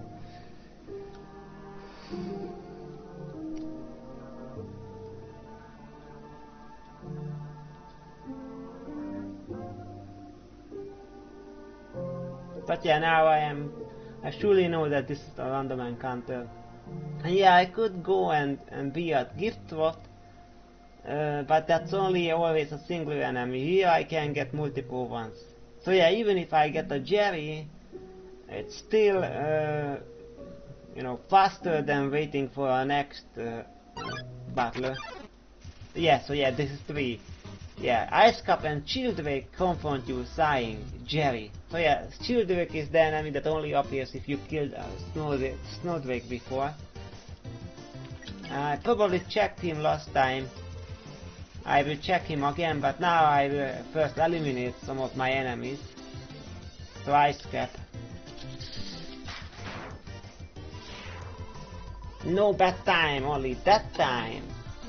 But yeah, now I am. I surely know that this is a random encounter. And yeah, I could go and, and be at Giftvot, uh, but that's only always a single enemy. Here I can get multiple ones. So yeah, even if I get a Jerry, it's still, uh, you know, faster than waiting for our next uh, battler. Yeah, so yeah, this is three. Yeah, Ice Cup and Childwake confront you, sighing, Jerry. So yeah, Childwake is the enemy that only appears if you killed uh, Snowdrake, Snowdrake before. I probably checked him last time. I will check him again, but now I will first eliminate some of my enemies. So Ice Cap. No bad time, only that time.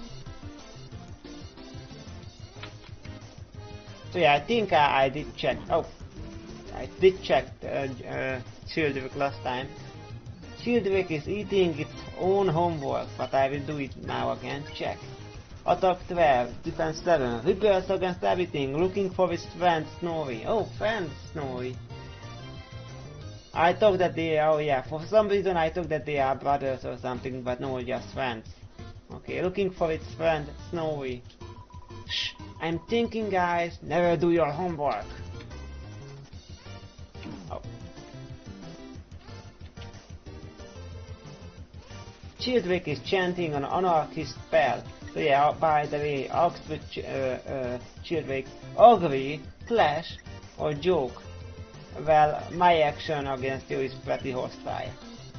So yeah, I think I, I did check. Oh, I did check uh, uh, Childwick last time. Childwick is eating its own homework, but I will do it now again. Check. Attack twelve, defense seven, rebels against everything, looking for his friend Snowy. Oh, friend Snowy. I thought that they, oh yeah, for some reason I thought that they are brothers or something, but no, just friends. Okay, looking for its friend Snowy. Shh, I'm thinking, guys, never do your homework. Oh. Childwick is chanting an anarchist spell. So yeah, by the way, asked with ch uh, uh, Childwick, agree, clash, or joke. Well, my action against you is pretty hostile.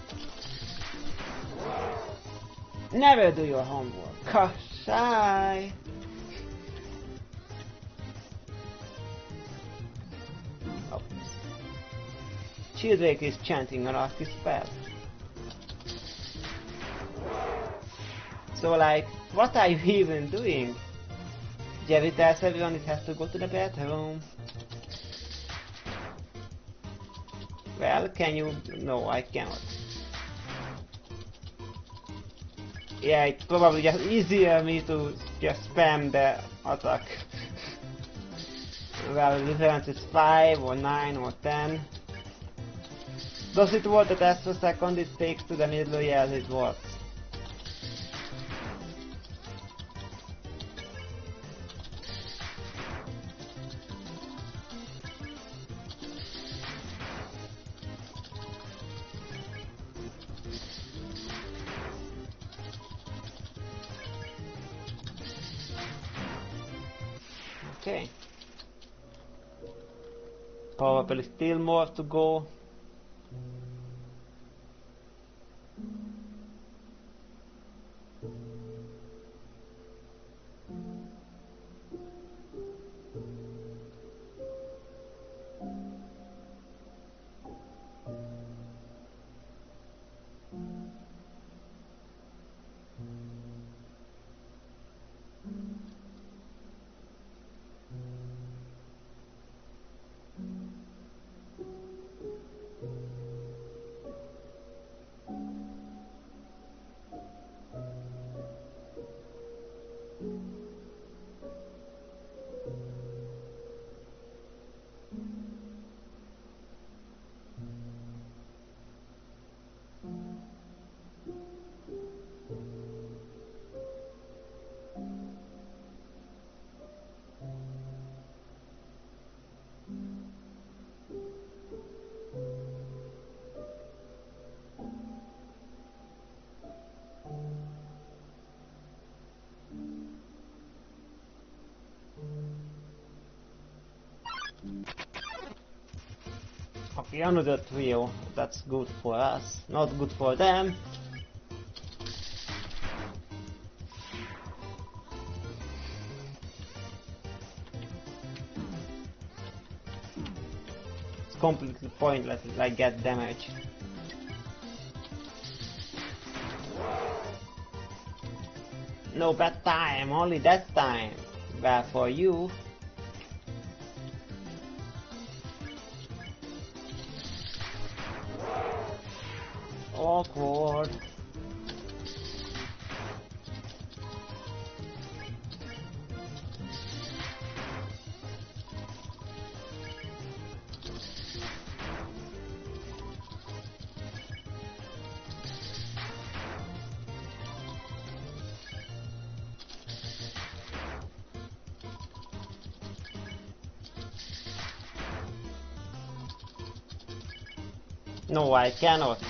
Never do your homework. Kashai! Oh. Childwick is chanting an anarchist spell. So like, what are you even doing? Jerry tells everyone it has to go to the bathroom. Well, can you? No, I cannot. Yeah, it's probably just easier me to just spam the attack. Well, the difference is five or nine or ten. Does it worth the extra second it takes to the middle? Yes, it works. Okay. Probably still more to go. Okay, another trio. That's good for us, not good for them. It's completely pointless if I get damage. No bad time, only that time. Well, for you. Awkward. No, I cannot.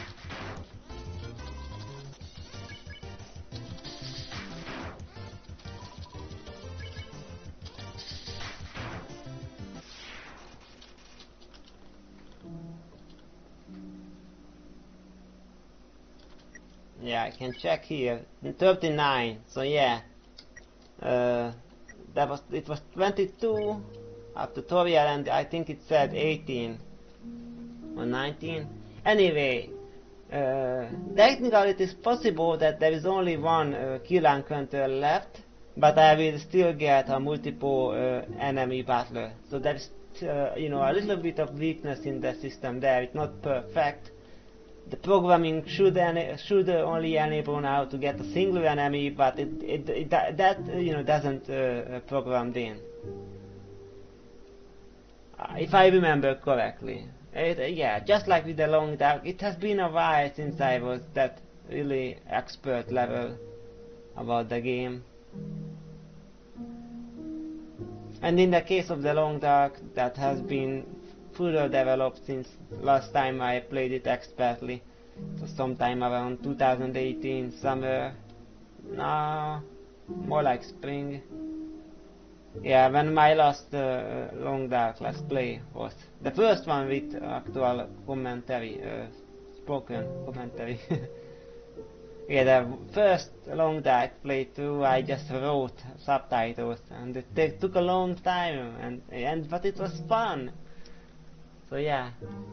Yeah, I can check here. thirty-nine. So yeah, uh, that was it was twenty-two of tutorial, and I think it said eighteen or nineteen. Anyway, uh, technically it is possible that there is only one uh, kill encounter left, but I will still get a multiple uh, enemy battler. So there is uh, you know, a little bit of weakness in the system there. It's not perfect. The programming should should only enable now to get a single enemy, but it, it, it that uh, you know doesn't uh, programmed in. Uh, if I remember correctly, it, uh, yeah, just like with the Long Dark, it has been a while since I was that really expert level about the game. And in the case of the Long Dark, that has been further developed since last time I played it expertly. So sometime around two thousand eighteen, summer, no, more like spring. Yeah, when my last uh, Long Dark Let's Play was. The first one with actual commentary, uh, spoken commentary. Yeah, the first Long Dark playthrough I just wrote subtitles, and it t took a long time, and and but it was fun. So yeah.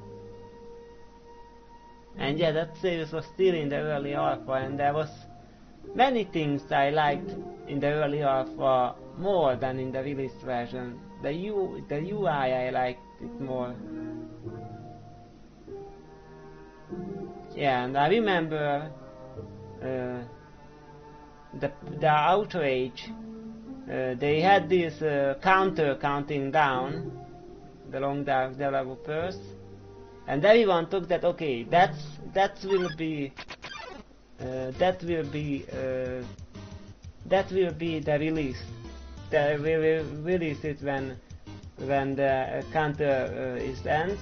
And yeah, that series was still in the early alpha, and there was many things I liked in the early alpha more than in the released version. The U the U I I liked it more. Yeah, and I remember uh, the the outrage. Uh, they had this uh, counter counting down, the Long Dark developers, and everyone took that. Okay, that's that will be uh, that will be uh, that will be the release. That we will release it when when the uh, counter uh, is ends.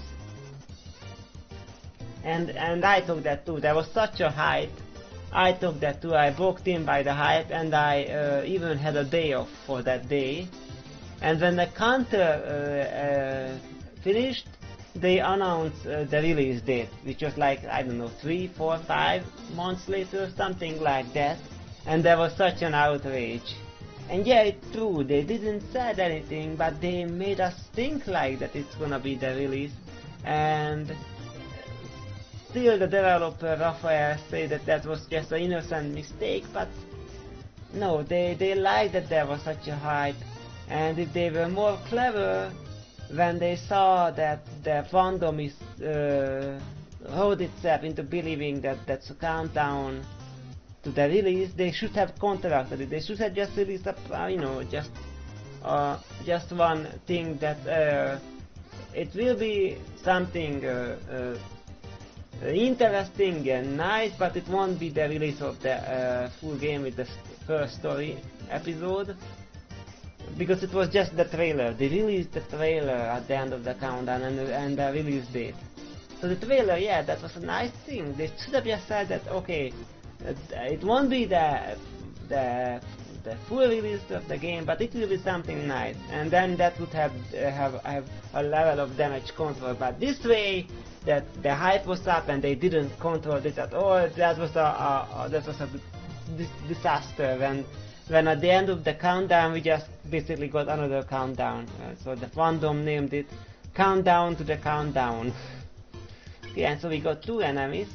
And and I took that too. There was such a hype. I took that too. I walked in by the hype, and I uh, even had a day off for that day. And when the counter uh, uh, finished, they announced uh, the release date, which was like, I don't know, three, four, five months later, something like that. And there was such an outrage. And yeah, it's true, they didn't say anything, but they made us think like that it's gonna be the release. And still the developer, Raphael, said that that was just an innocent mistake, but no, they, they liked that there was such a hype. And if they were more clever, when they saw that the fandom is uh, hold itself into believing that that's a countdown to the release, they should have contracted it. They should have just released a, uh, you know, just uh, just one thing that uh, it will be something uh, uh, interesting and nice, but it won't be the release of the uh, full game with the first story episode. Because it was just the trailer. They released the trailer at the end of the countdown and, and the release date. So the trailer, yeah, that was a nice thing. They should have just said that, okay, it won't be the the the full release of the game, but it will be something nice. And then that would have uh, have have a level of damage control. But this way, that the hype was up and they didn't control it at all. That was a, a, a that was a dis disaster. When when at the end of the countdown, we just basically got another countdown. Uh, so the fandom named it Countdown to the Countdown. Okay, and so we got two enemies.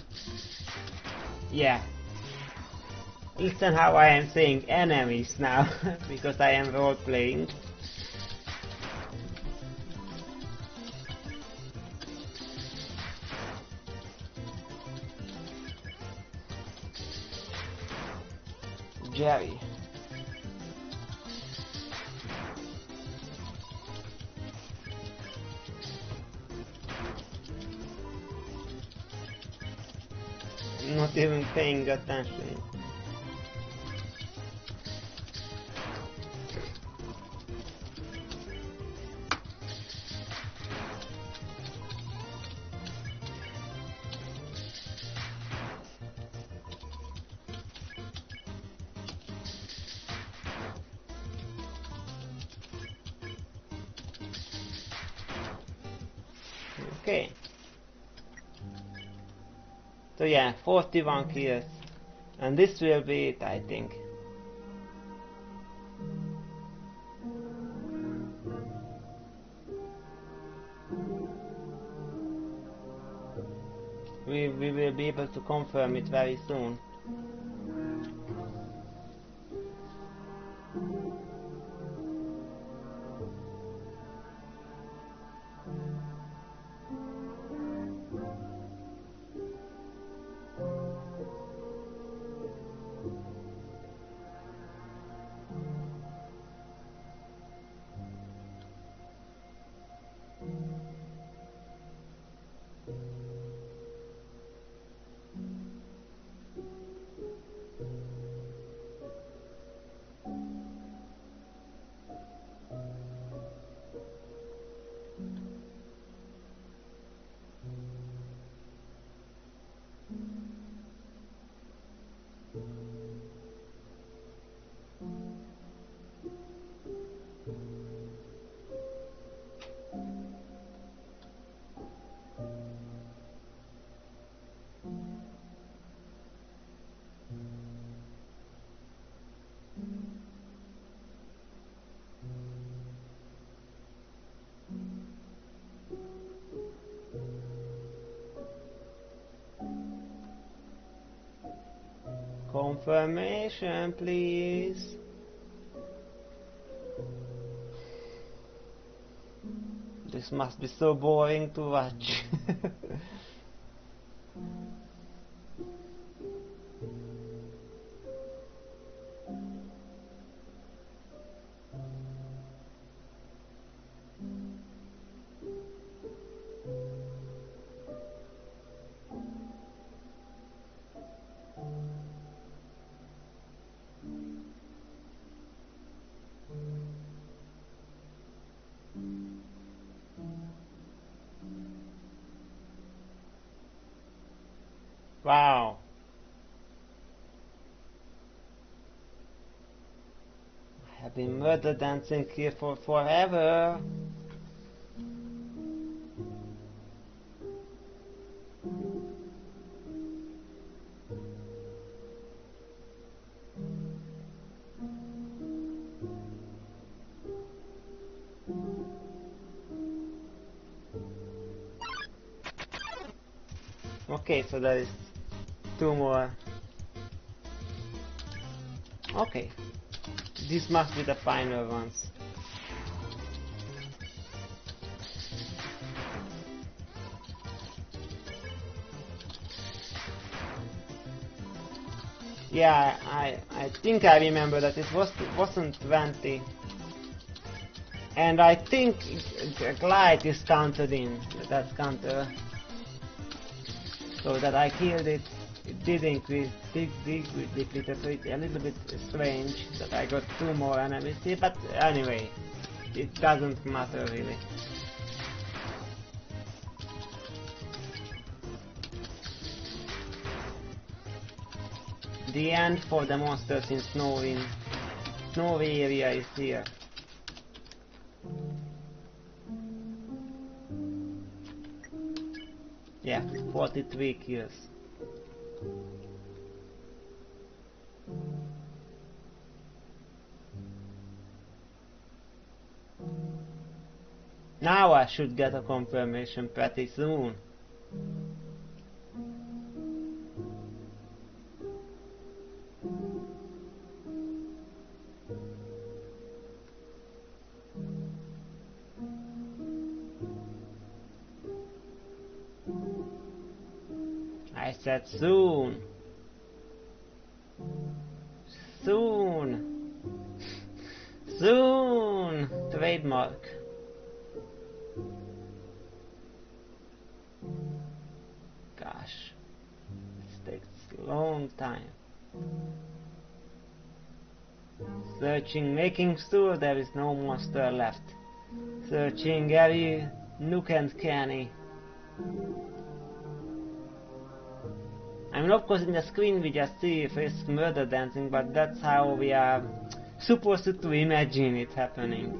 Yeah. Listen how I am saying enemies now, because I am role playing. Jerry. Not even paying attention. Okay. So yeah, forty-one kills. And this will be it, I think. We, we will be able to confirm it very soon. Confirmation, please. This must be so boring to watch. Wow. I have been murder dancing here for forever. Okay, so there is two more. Okay, these must be the final ones. Yeah, I I think I remember that it was wasn't twenty, and I think glide is counted in. That's counter. So that I killed it, it did increase big, big, big, big, so it's a little bit strange that I got two more enemies here, but anyway, it doesn't matter really. The end for the monsters in snow in snowy area is here. Yeah, forty-three kills. Now I should get a confirmation pretty soon. I said soon. Soon. Soon. Trademark. Gosh. This takes a long time. Searching, making sure there is no monster left. Searching every nook and cranny. I mean, of course, in the screen we just see Frisk murder dancing, but that's how we are supposed to imagine it happening.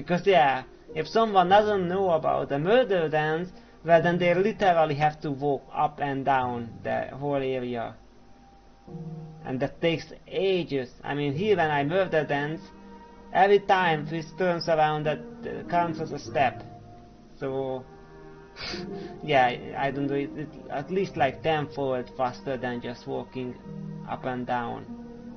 Because yeah, if someone doesn't know about the murder dance, well then they literally have to walk up and down the whole area. And that takes ages. I mean, here when I murder dance, every time this turns around that uh, counts as a step. So yeah, I don't know, it, it at least like tenfold faster than just walking up and down.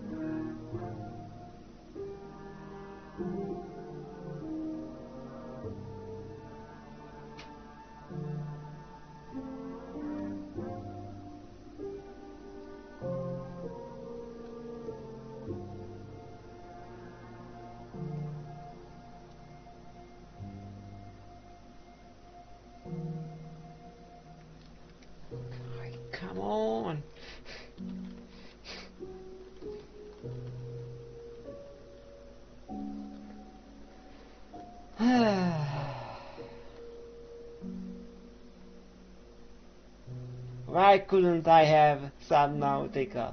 Come on. Why couldn't I have Subnautica?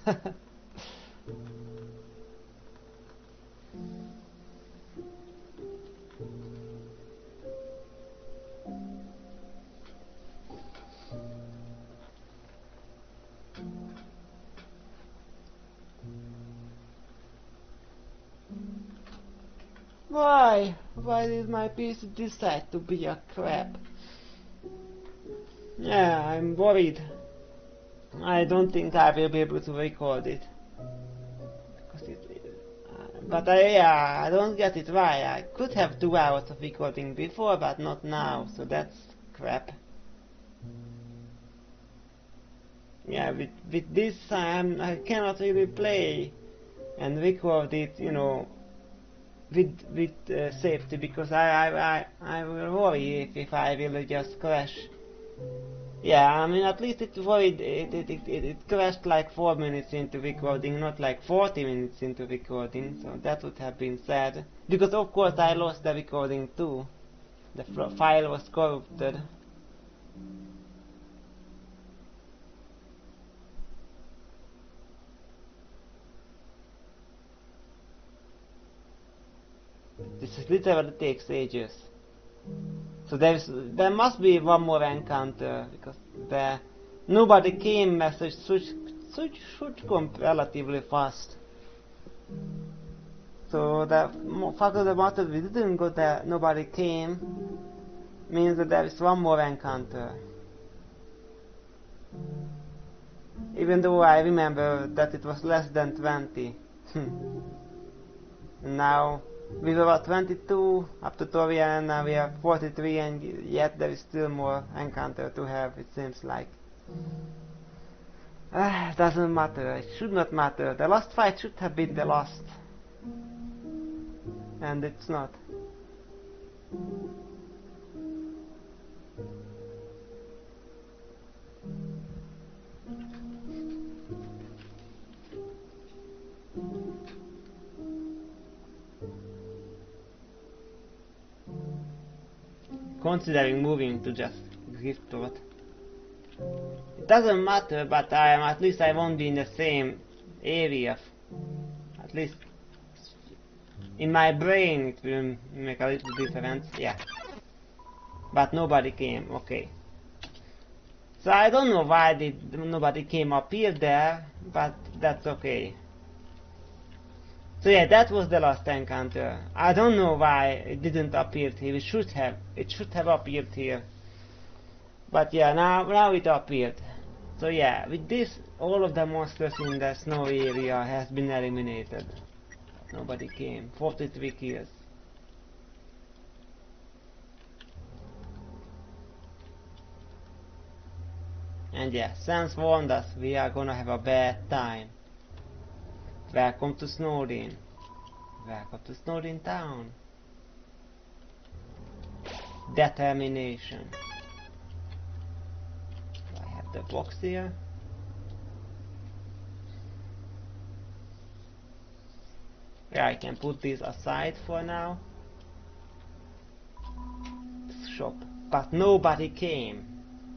Why? Why did my P C decide to be a crap? Yeah, I'm worried. I don't think I will be able to record it. Because it uh, but I, yeah, I don't get it right. I could have two hours of recording before, but not now, so that's crap. Yeah, with, with this um, I cannot really play and record it, you know, with with uh, safety, because I I I I will worry if if I will just crash. Yeah, I mean at least it worried it it, it it it crashed like four minutes into recording, not like forty minutes into recording. So that would have been sad, because of course I lost the recording too. The f file was corrupted. This is literally takes ages. So there's there must be one more encounter, because the nobody came message should should should come relatively fast. So the fact of the matter we didn't go there, nobody came, means that there is one more encounter. Even though I remember that it was less than twenty. Now we were at twenty-two up tutorial, and now we have forty-three, and yet there is still more encounter to have, it seems like. Ah, doesn't matter, it should not matter. The last fight should have been the last. And it's not. Considering moving to just Griftort. It doesn't matter, but I am at least I won't be in the same area. At least in my brain it will make a little difference, yeah. But nobody came, okay. So I don't know why did nobody came up here there, but that's okay. So yeah, that was the last encounter. I don't know why it didn't appear here. It should have. It should have appeared here. But yeah, now now it appeared. So yeah, with this, all of the monsters in the snowy area has been eliminated. Nobody came. forty-three kills. And yeah, Sans warned us we are gonna have a bad time. Welcome to Snowdin. Welcome to Snowdin Town. Determination. I have the box here. Yeah, I can put this aside for now. Shop. But nobody came.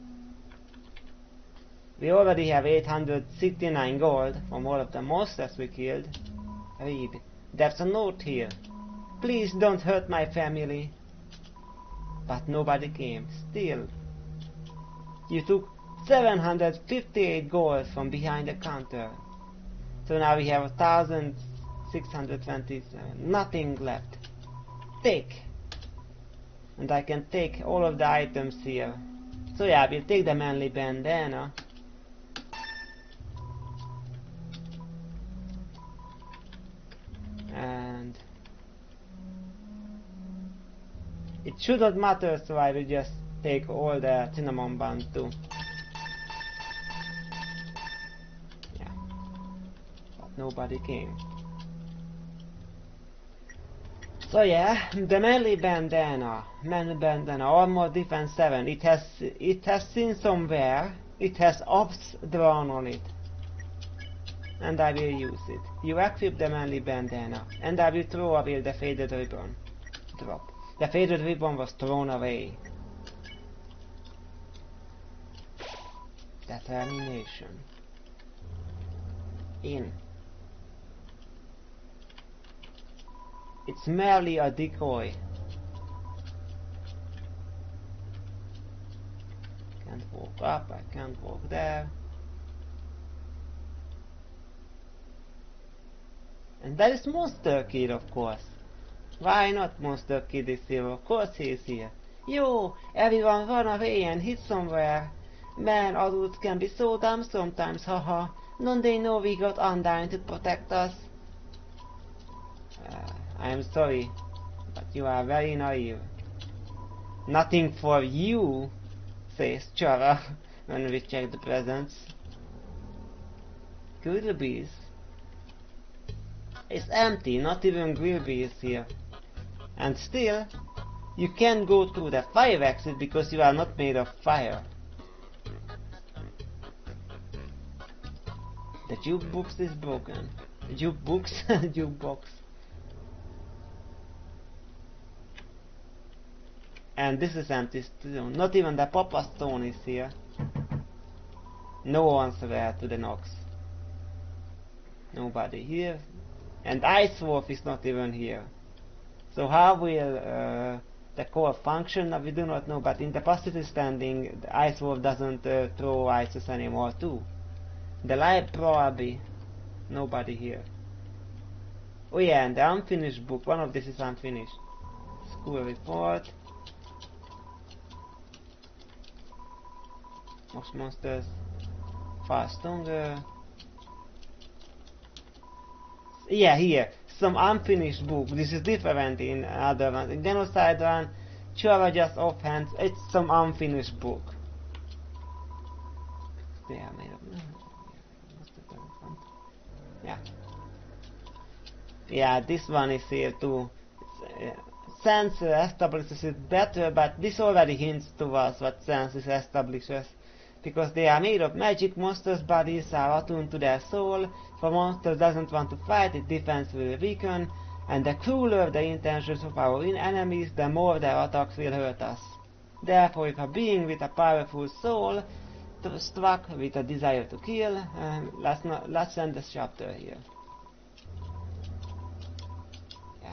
We already have eight hundred sixty-nine gold from all of the monsters we killed. Read. There's a note here. Please don't hurt my family. But nobody came. Still, you took seven hundred fifty-eight gold from behind the counter. So now we have one thousand six hundred twenty-seven. Nothing left. Take. And I can take all of the items here. So yeah, we'll take the manly bandana. And it should not matter, so I will just take all the cinnamon bun too. Yeah. But nobody came. So yeah, the manly bandana, manly bandana, armor defense seven. It has it has seen somewhere. It has ops drawn on it, and I will use it. You equip the manly bandana, and I will throw away the faded ribbon. Drop. The faded ribbon was thrown away. Determination. In. It's merely a decoy. Can't walk up, I can't walk there. And there is Monster Kid, of course. Why not Monster Kid is here? Of course he is here. Yo, everyone run away and hid somewhere. Man, adults can be so dumb sometimes, haha. Don't they know we got Undyne to protect us? Uh, I am sorry, but you are very naive. Nothing for you, says Chara when we check the presents. Grillby is empty, not even Grillby is here. And still, you can't go through the fire exit because you are not made of fire. The jukebox is broken. Jukebox? Jukebox. And this is empty still. Not even the Papa Stone is here. No answer to the knocks. Nobody here. And Ice Wolf is not even here. So how will uh, the core function? We do not know, but in the passive standing, the Ice Wolf doesn't uh, throw ices anymore too. The light probably. Nobody here. Oh yeah, and the unfinished book. One of this is unfinished. School report. Most monsters. Far stronger. Yeah, here. Some unfinished book. This is different in other ones. In Genocide one, Chara just offhand. It's some unfinished book. They are made of. Yeah. Yeah, this one is here too. Uh, Sense establishes it better, but this already hints to us what Sense establishes. Because they are made of magic, monsters' bodies are attuned to their soul. If a monster doesn't want to fight, its defense will weaken, and the crueler the intentions of our enemies, the more their attacks will hurt us. Therefore, if a being with a powerful soul struck with a desire to kill, um, let's, not, let's end this chapter here. Yeah.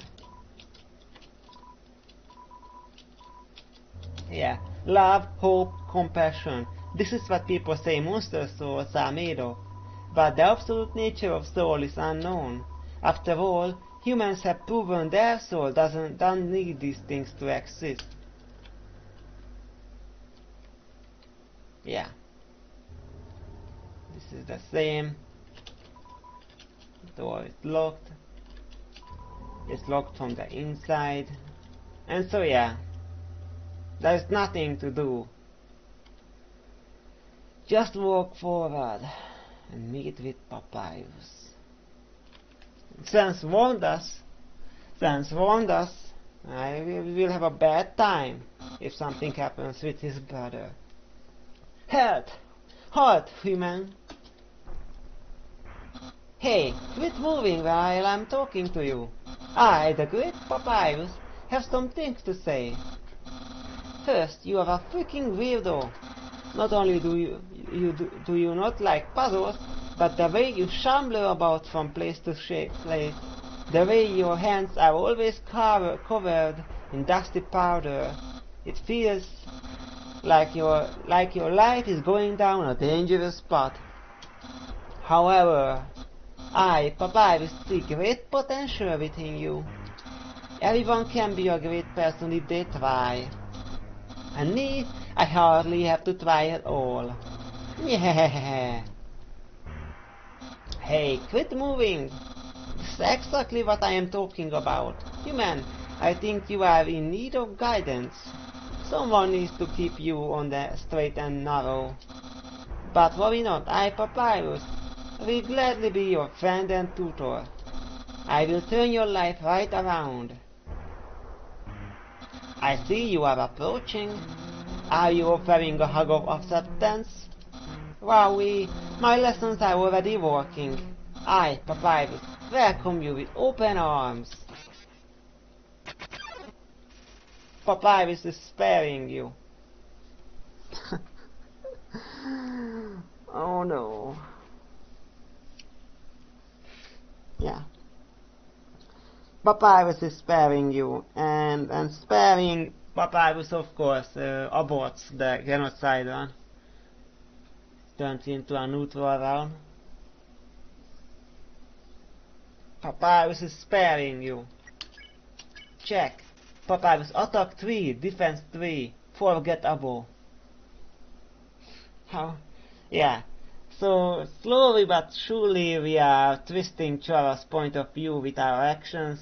Yeah. Love, hope, compassion. This is what people say monster souls are made of. But the absolute nature of soul is unknown. After all, humans have proven their soul doesn't, doesn't need these things to exist. Yeah. This is the same. The door is locked. It's locked from the inside. And so yeah. There's nothing to do. Just walk forward and meet with Papyrus. Sans warned us. Sans warned us. I will, will have a bad time if something happens with his brother. Halt! Halt, human! Hey, quit moving while I'm talking to you. I, the great Papyrus, have some things to say. First, you are a freaking weirdo. Not only do you, you do, do you not like puzzles, but the way you shamble about from place to place The way your hands are always cover covered in dusty powder, it feels like your like your life is going down a dangerous path. However, I, Popeye, see great potential within you. Everyone can be a great person if they try. And me, I hardly have to try at all. Yeah. Hey, quit moving! That's exactly what I am talking about. Human, I think you are in need of guidance. Someone needs to keep you on the straight and narrow. But worry not, I, Papyrus, will gladly be your friend and tutor. I will turn your life right around. I see you are approaching. Are you offering a hug of acceptance? Wowie, my lessons are already working. I, Papyrus, welcome you with open arms. Papyrus is sparing you. Oh no. Yeah. Papyrus is sparing you, and, and sparing Papyrus, of course, uh, aborts the genocide run. Turns into a neutral round. Papyrus is sparing you. Check. Papyrus attack three, defense three, forgettable. How? Yeah. So, slowly but surely we are twisting Chora's point of view with our actions.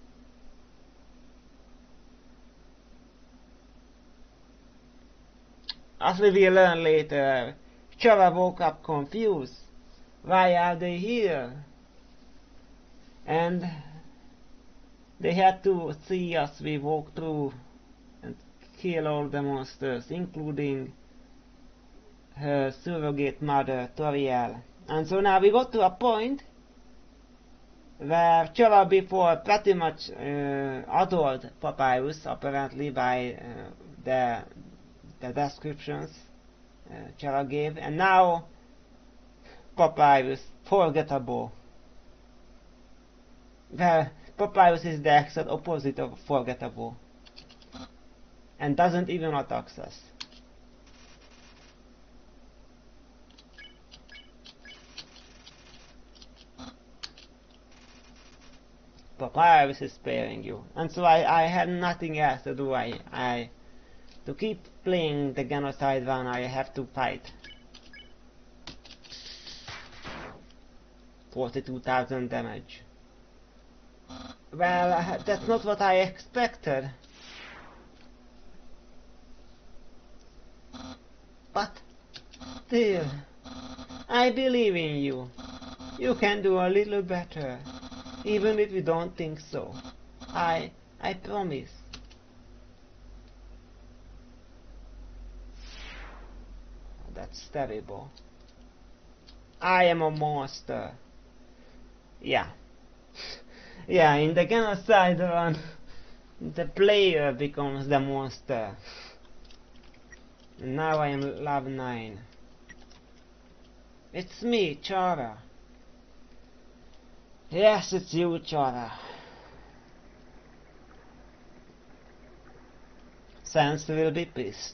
As we will learn later, Chora woke up confused. Why are they here? And they had to see us we walk through and kill all the monsters, including her surrogate mother, Toriel. And so now we got to a point where Chora before pretty much uh, adored Papyrus, apparently by uh, the, the descriptions uh, Chora gave, and now Papyrus, forgettable. Well, Papyrus is the exact opposite of forgettable, and doesn't even attack us. Papyrus is sparing you, and so I, I had nothing else to do. I, I, to keep playing the genocide run, I have to fight. forty-two thousand damage. Well, uh, that's not what I expected. But still, I believe in you. You can do a little better, even if you don't think so. I, I promise. That's terrible. I am a monster. Yeah. Yeah, in the genocide run, the player becomes the monster. And now I am level nine. It's me, Chora. Yes, it's you, Chora. Sans will be pissed.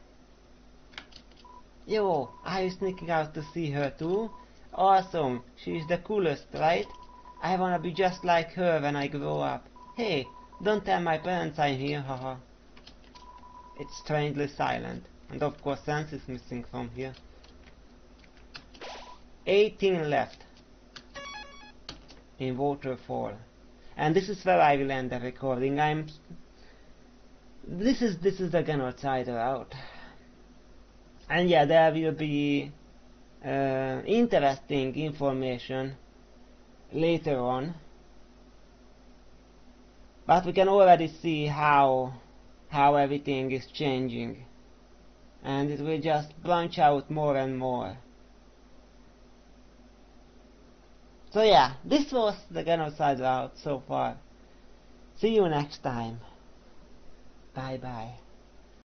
Yo, are you sneaking out to see her too? Awesome, she's the coolest, right? I wanna be just like her when I grow up. Hey, don't tell my parents I'm here, haha. It's strangely silent. And of course Sans is missing from here. eighteen left. In Waterfall. And this is where I will end the recording. I'm... This is, this is the genocide route. And yeah, there will be uh, interesting information later on, but we can already see how how everything is changing, and it will just branch out more and more. So yeah, this was the genocide route so far. See you next time. Bye bye.